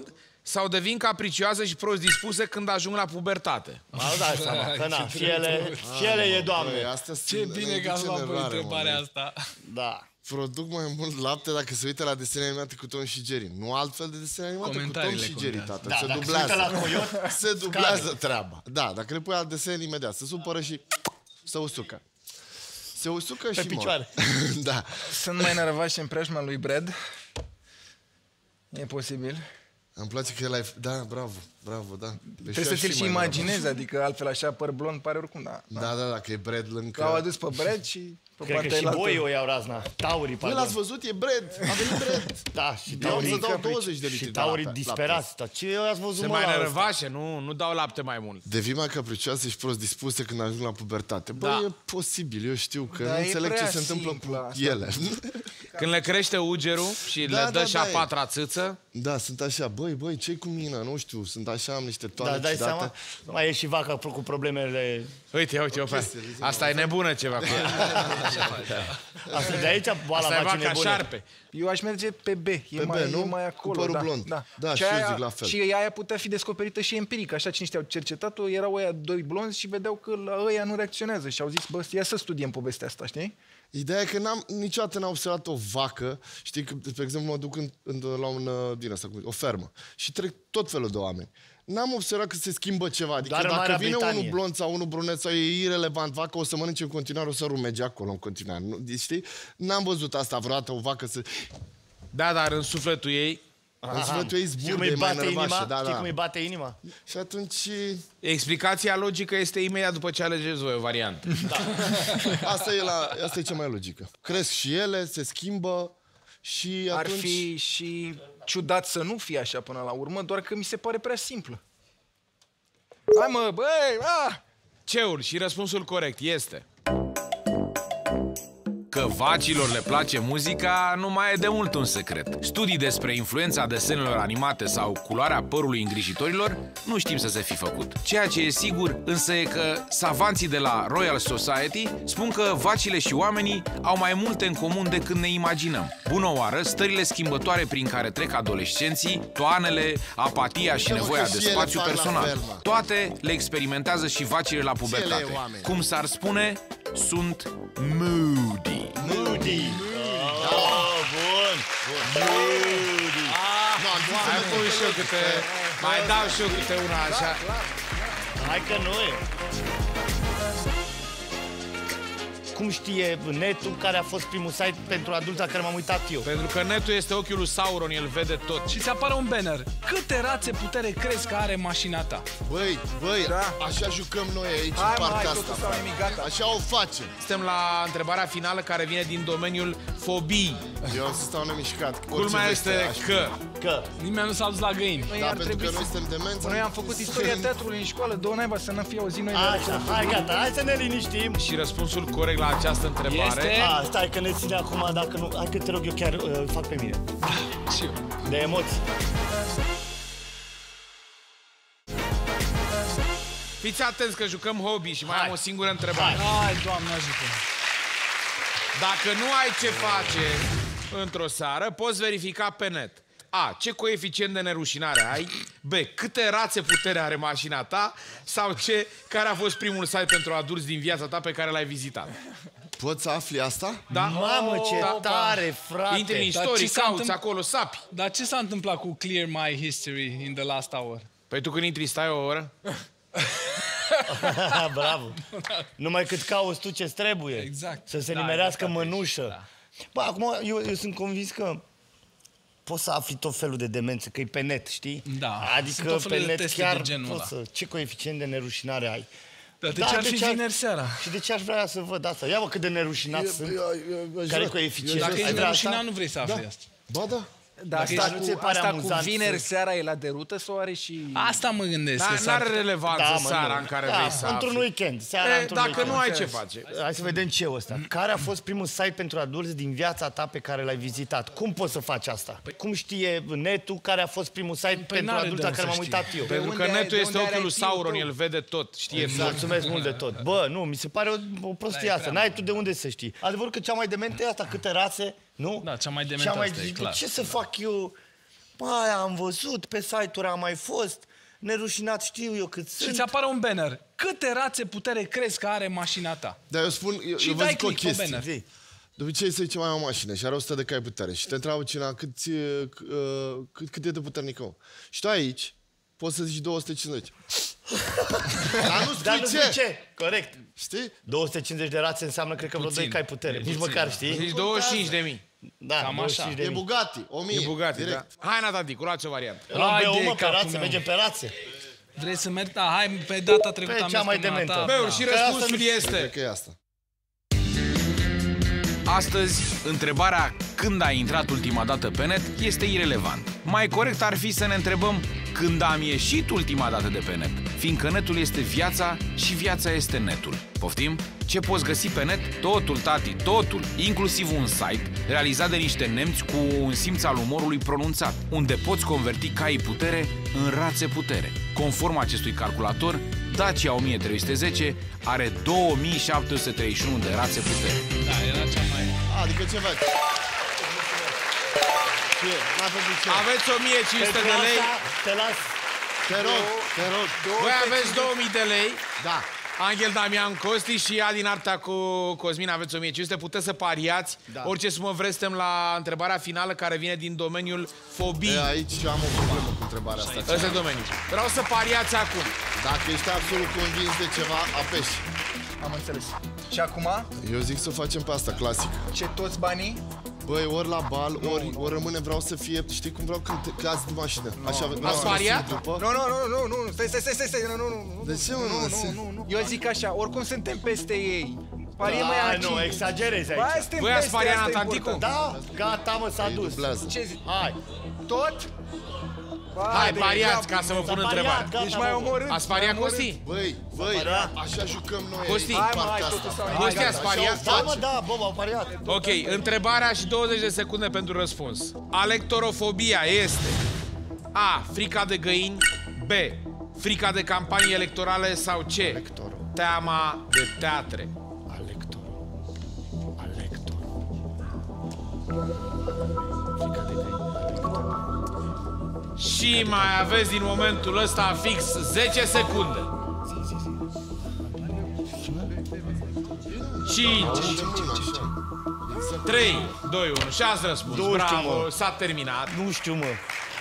sau devin capricioase și prost dispuse când ajung la pubertate? Mă dai seama că na, și ele, și ele e doamne. Ce bine că ați luat voi întrebarea asta. Da. Produc mai mult lapte dacă se uită la desene animate cu Tom și Jerry. Nu altfel de desene animate cu Tom și Jerry, tată. Da, se dacă dublează. se uită la Coiot, se dublează treaba. Da, dacă le pui alt desen, imediat se supără și se usucă. Se usucă pe și picioare. mor. Da. Sunt mai nervași în preajma lui Brad. E posibil. Îmi place că el ai... Da, bravo, bravo, da. Deci Trebuie să ți-l și imaginezi, adică altfel așa păr blond pare oricum, da. Da, da, dacă e Brad lângă... Că au adus pe Brad și... Cred că și voi o iau razna. Taurii, pardon. Voi l-ați văzut? E Brad. A venit Brad. Da, și taurii... taurii... să dau douăzeci de litri și taurii disperați. Dar ce ați văzut, Se mă, mai la nervașe, nu, nu dau lapte mai mult. Devii mai capricioase și prost dispuse când ajung la pubertate. Bă, Da. e posibil, eu știu că Da, nu e înțeleg ce prea se întâmplă simplu cu asta. ele. Când le crește ugerul și Da, le dă da, și a da, e. patra țâță, Da, sunt așa, băi, băi, ce-i cu mine? Nu știu, sunt așa, am niște toane Dar dai ciudate. seama, mai e și vaca cu problemele... uite, uite, uite, asta e nebună ceva cu ea. Asta de aici boala Asta e face vaca nebune. șarpe. Eu aș merge pe B, e, Pe B, mai, nu? e mai Cu acolo. părul da, blond. Da, Da, și și eu aia, zic la fel. Și aia putea fi descoperită și empiric. Așa cine știau cercetat-o, erau ăia doi blonzi și vedeau că la ăia nu reacționează. Și au zis, bă, ia să studiem povestea asta, știi? Ideea e că n-am, niciodată n-am observat o vacă, știi, că, de exemplu, mă duc în, în, la un, uh, din asta, o fermă și trec tot felul de oameni. N-am observat că se schimbă ceva. Adică Doar în dacă Marea vine Britanie. unul blond sau unul brunet sau e irelevant, vaca o să mănânce în continuare, o să rumege acolo în continuare. Nu, știi? N-am văzut asta vreodată, o vacă să... Da, dar în sufletul ei, În sufletul ei Știi cum zburde, îi e mai bate nervașă. inima? Da, Știi da. cum îi bate inima? Și atunci... explicația logică este imediat după ce alegeți voi o variantă. Asta e, la, asta e cea mai logică. Cresc și ele, se schimbă și Ar atunci... fi și ciudat să nu fie așa până la urmă, doar că mi se pare prea simplă. Hai mă, băi, ah! Ceul și răspunsul corect este... Că vacilor le place muzica nu mai e de mult un secret. Studii despre influența desenelor animate sau culoarea părului îngrijitorilor nu știm să se fi făcut. Ceea ce e sigur însă e că savanții de la Royal Society spun că vacile și oamenii au mai multe în comun decât ne imaginăm. Bună oară, stările schimbătoare prin care trec adolescenții, toanele, apatia și nevoia de spațiu personal. Toate le experimentează și vacile la pubertate. Cum s-ar spune, sunt moody. Moody. Oh, bun. Moody. Mai pun și eu câte... Mai dau și eu câte una așa. Hai că nu e. Cum știe netul care a fost primul site pentru adulți la care m-am uitat eu? Pentru că netul este ochiul lui Sauron, el vede tot. Și ți apare un banner. Câte rațe putere crezi că are mașina ta? Băi, băi, Da. așa jucăm noi aici, Hai, în mă, partea hai, asta. totul s-a nimic, gata. Așa o facem. Suntem la întrebarea finală care vine din domeniul fobii. Eu o să stau nemișcat. Culmea este că... Că Nimeni nu s-a dus la găini. Noi Da, ar pentru trebui că noi să... suntem demenți. Noi am făcut istoria teatrului în școală, două naiba, să nu fie o zi noi de așa, hai gata, hai să ne liniștim. Și răspunsul corect la această întrebare... Este- A, stai că ne ține acum, dacă nu... Hai că te rog, eu chiar uh, fac pe mine. Și eu. De emoții. Fiți atenți că jucăm hobby și mai Hai. am o singură întrebare. Hai, Doamne ajută. Dacă nu ai ce face într-o seară, poți verifica pe net. A. Ce coeficient de nerușinare ai? B. Câte rațe putere are mașina ta? Sau C. Care a fost primul site pentru adulți din viața ta pe care l-ai vizitat? Poți să afli asta? Da? Mamă, ce Da, da. tare, frate. Intri în Dar istorie, ce s-a cauți întâmpl- acolo, sapi. Dar ce s-a întâmplat cu Clear My History in the last hour? Păi tu când intri stai o oră? Bravo. Numai cât cauți tu ce trebuie. Exact. Să se Da, nimerească exact, mănușă. da. Bă, acum eu, eu sunt convins că poți să afli tot felul de demențe, că e pe net, știi? Da. Sunt Adică tot pe felul de net teste chiar de genul ăla. poți să... Ce coeficient de nerușinare ai? Dar de Da, ce ar de fi ce ar- vineri seara? Și de ce aș vrea să văd asta? Ia mă cât de nerușinat sunt. Care e coeficient? Dacă Ai ești vrea nerușinat, asta? nu vrei să afli asta. Ba da. Da, Dacă asta, nu ți se cu, pare asta cu amuzant vineri să- seara e la derută sau are și... Asta mă gândesc. Da, că s-ar n-are putea- relevanță Da, mă, seara nu. în care Da, vrei să într-un afli. weekend. Seara E, într-un dacă weekend. nu ai ce face. Hai să vedem ce e ăsta. Care a fost primul site pentru adulți din viața ta pe care l-ai vizitat? Cum poți să faci asta? Păi, cum știe netul care a fost primul site pentru n-are adulți de la care unde m-am să uitat eu? Pentru unde că ai- netul de este unde are ochiul lui I Q-ul Sauron, tău? el vede tot, știe tot. Mulțumesc mult de tot. Bă, nu, mi se pare o, o prostie Da, e asta. prea N-ai tu de unde să știi. Adevărul că cea mai dementă e asta, câte rațe, nu? Da, cea mai dementă Cea mai asta e zic, clar. ce să fac eu? Aia am văzut, pe site-uri am mai fost, nerușinat știu eu cât sunt. Și ți apare un banner. Câte rațe putere crezi că are mașina ta? Dar eu spun, eu, Și eu vă dai zic o click pe chestie. banner. De obicei se zice mai o mașină și are o sută de cai putere și te întreabă cineva cât, uh, cât, cât e de puternic om. Și tu aici poți să zici două sute cincizeci. Dar nu spui Dar nu ce. spui ce, corect. Știi? două sute cincizeci de rațe înseamnă, cred că vreo doi cai putere. Nici măcar, știi? Deci douăzeci și cinci de mii. Da, Cam douăzeci și cinci de E mii. Bugatti, o mie. E Bugatti, da. direct. Hai, Natatic, luați o variantă. Luăm pe Haide, omă, pe capul rațe, meu. mergem pe rațe. Vrei să mergi? Da, hai, pe data trecută Pe am cea mers mai până la dementă. ta. Bău, Da. și Că asta răspunsul nu- este... Cred că e asta. Astăzi, întrebarea când ai intrat ultima dată pe net este irelevant. Mai corect ar fi să ne întrebăm când am ieșit ultima dată de pe net, fiindcă netul este viața și viața este netul. Poftim? Ce poți găsi pe net? Totul, tati, totul, inclusiv un site realizat de niște nemți cu un simț al umorului pronunțat, unde poți converti caii putere în rațe putere. Conform acestui calculator, Dacia o mie trei sute zece are două mii șapte sute treizeci și unu de rațe putere. Da, era cea mai... Adică ce faci? Ce? N-a făcut ce? Aveți o mie cinci sute de lei. Te las. Te rog, te rog. Voi aveți două mii de lei. Da. Angel Damian Costi și Adin Arta cu Cosmin aveți o mie cinci sute. Puteți să pariați Da. orice sumă vreți. Suntem la întrebarea finală care vine din domeniul fobii. E, aici am o problemă cu întrebarea asta. Ăsta e domeniul. Vreau să pariați acum. Dacă ești absolut convins de ceva, apeși. Am înțeles. Și acum, Eu zic să facem pe asta, clasic. ce toți banii? Băi, ori la bal, ori, ori rămâne, vreau să fie, știi cum vreau când te cazi de mașină. Așa, vreau Ați să pariat? sunt după. Nu, nu, nu, nu, nu, stai, stai, stai, stai, stai, nu, nu, nu. De ce, mă, Nu, se- nu, nu, nu. Eu zic așa, oricum suntem peste ei. Pariem mai Da, aici. nu, exagerezi Bă, aici. suntem Voi ați peste, pariat asta în e Atlanticul? important. Da, gata, mă, s-a Îi dus. dublează. Ce zici? Hai. Tot? Hai, de pariați grab. ca să vă pun S-a întrebarea. pariat, gata, Ești mai mă. omorât. Ați pariat, mai omorât. Costi? Băi, băi, pariat? așa jucăm noi. Costi. în Hai, mă, partea hai, asta. totul s-a Costi, Hai, ați gata. pariat? Da, mă, da, Bob, au pariat. Ok, întrebarea și douăzeci de secunde pentru răspuns. Alectorofobia este A. Frica de găini, B. Frica de campanii electorale sau C. Teama de teatre. Alector. Alector. Și mai aveți din momentul ăsta fix zece secunde. cinci, trei, doi, unu. Și ați răspuns. Nu știu, Bravo, mă. s-a terminat. Nu știu, mă.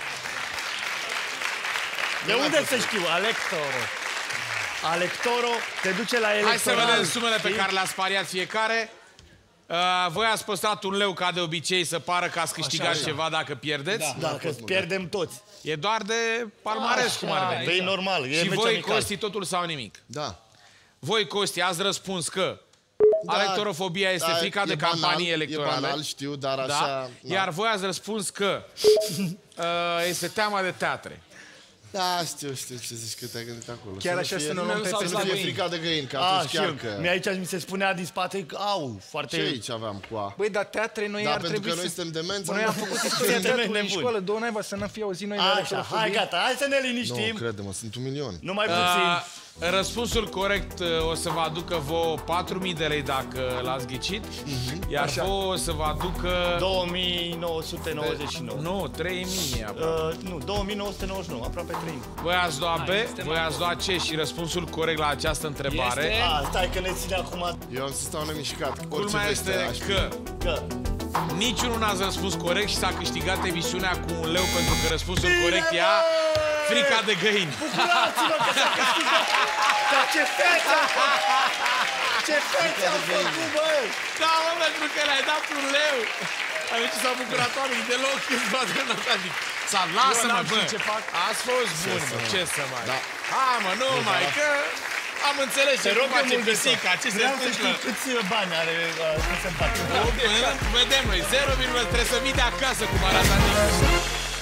De unde să știu? Alectoro. Alectoro te duce la electoral. Hai să vedem sumele pe știi? care le-ați pariat fiecare. Uh, voi ați postat un leu ca de obicei să pară că ați câștigat ceva dacă pierdeți. Da, că pierdem toți. E doar de palmares cum ar veni. Păi e normal. E Și meci voi, amical. Costi, totul sau nimic. Da. Voi, Costi, ați răspuns că alectorofobia este da, frica de e campanii banal, electorale. E banal, știu, dar Da? așa... Iar voi ați răspuns că uh, este teama de teatre. Da, știu, știu ce zici, că te-ai gândit acolo. Chiar Să așa nu să fie- ne luăm pe sau Să să nu fie găini. frica de găini, că A, atunci și chiar eu. că... Mie aici mi se spunea din spate că au, foarte... Ce aici aveam cu A? Băi, dar teatre noi Da, ar pentru trebui că noi să... suntem demenți. Bă, noi am făcut istoria Suntem teatrului în nebuni. școală, două naiba să nu fie auzit noi de Așa, electorofobie. hai, gata, hai să ne Nu, liniștim. crede-mă, sunt un milion. Numai puțin. Uh, răspunsul corect uh, o să vă aducă vouă patru mii de lei dacă l-ați ghicit, iar Așa. vouă o să vă aducă... două mii nouă sute nouăzeci și nouă. Nu, trei mii. Uh, nu, două mii nouă sute nouăzeci și nouă, aproape trei mii. Voi ați luat B, este voi ați luat C și răspunsul corect la această întrebare. Este- A, stai că ne ține acum Eu am să stau nemișcat. Orice Culmea veste este aș fi. că că... niciunul n-ați răspuns corect și s-a câștigat emisiunea cu un leu pentru că răspunsul corect ea frica de găini. Bucurați-vă că s-a câștigat! Dar ce fețe au făcut! Ce fețe au făcut, băi! Da, mă, pentru că le-ai dat un leu. Ai văzut ce s-au bucurat oamenii deloc când v-ați gândit Atlantic. Să lasă-mă, n-am bă. știut ce fac. Ați fost bun, mă. Ce să mai... Da. Hai, mă, nu mai, că... Am înțeles ce Te rog cum face eu mult de pisica, ce se Vreau să întâmplă. știu câți bani are uh, cum se împarte. Vedem noi, zero, trebuie să vii de acasă cum arată Atlantic.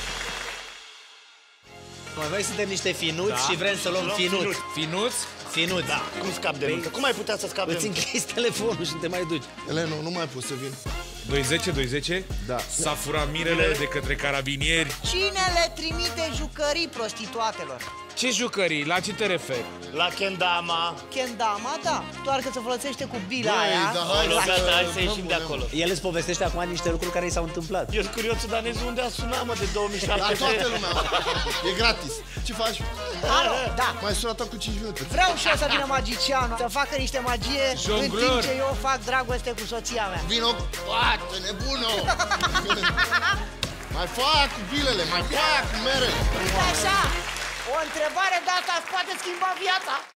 Noi suntem niște finuți Da. și vrem să luăm Luăm finuți. finuți. Finuți? Finuți. Da, cum scap de mâncă? Cum ai putea să scapi de Îți mâncă? închizi telefonul și te mai duci. Elenu, nu mai pot să vin. doi zece, doi zece? Da. S-a furat mirele de către carabinieri. Cine le trimite jucării prostituatelor? Ce jucării? La ce te referi? La kendama. Kendama, da. Doar că se folosește cu bila Băi, aia. da, hai, Nu, să- gata, hai să dăm ieșim de bune, acolo. El îți povestește acum niște lucruri care i s-au întâmplat. Eu sunt curios, danez, unde a sunat, mă, de două mii La toată șaptesprezece? lumea. E gratis. Ce faci? Alo, da. Mai sunat cu cinci minute. Vreau și eu să vină magicianul, să facă niște magie în Jongleur. timp ce eu fac dragoste cu soția mea. Vino, poate, nebună! Mai fac cu bilele, mai fac cu merele. Uite așa, o întrebare de asta îți poate schimba viața.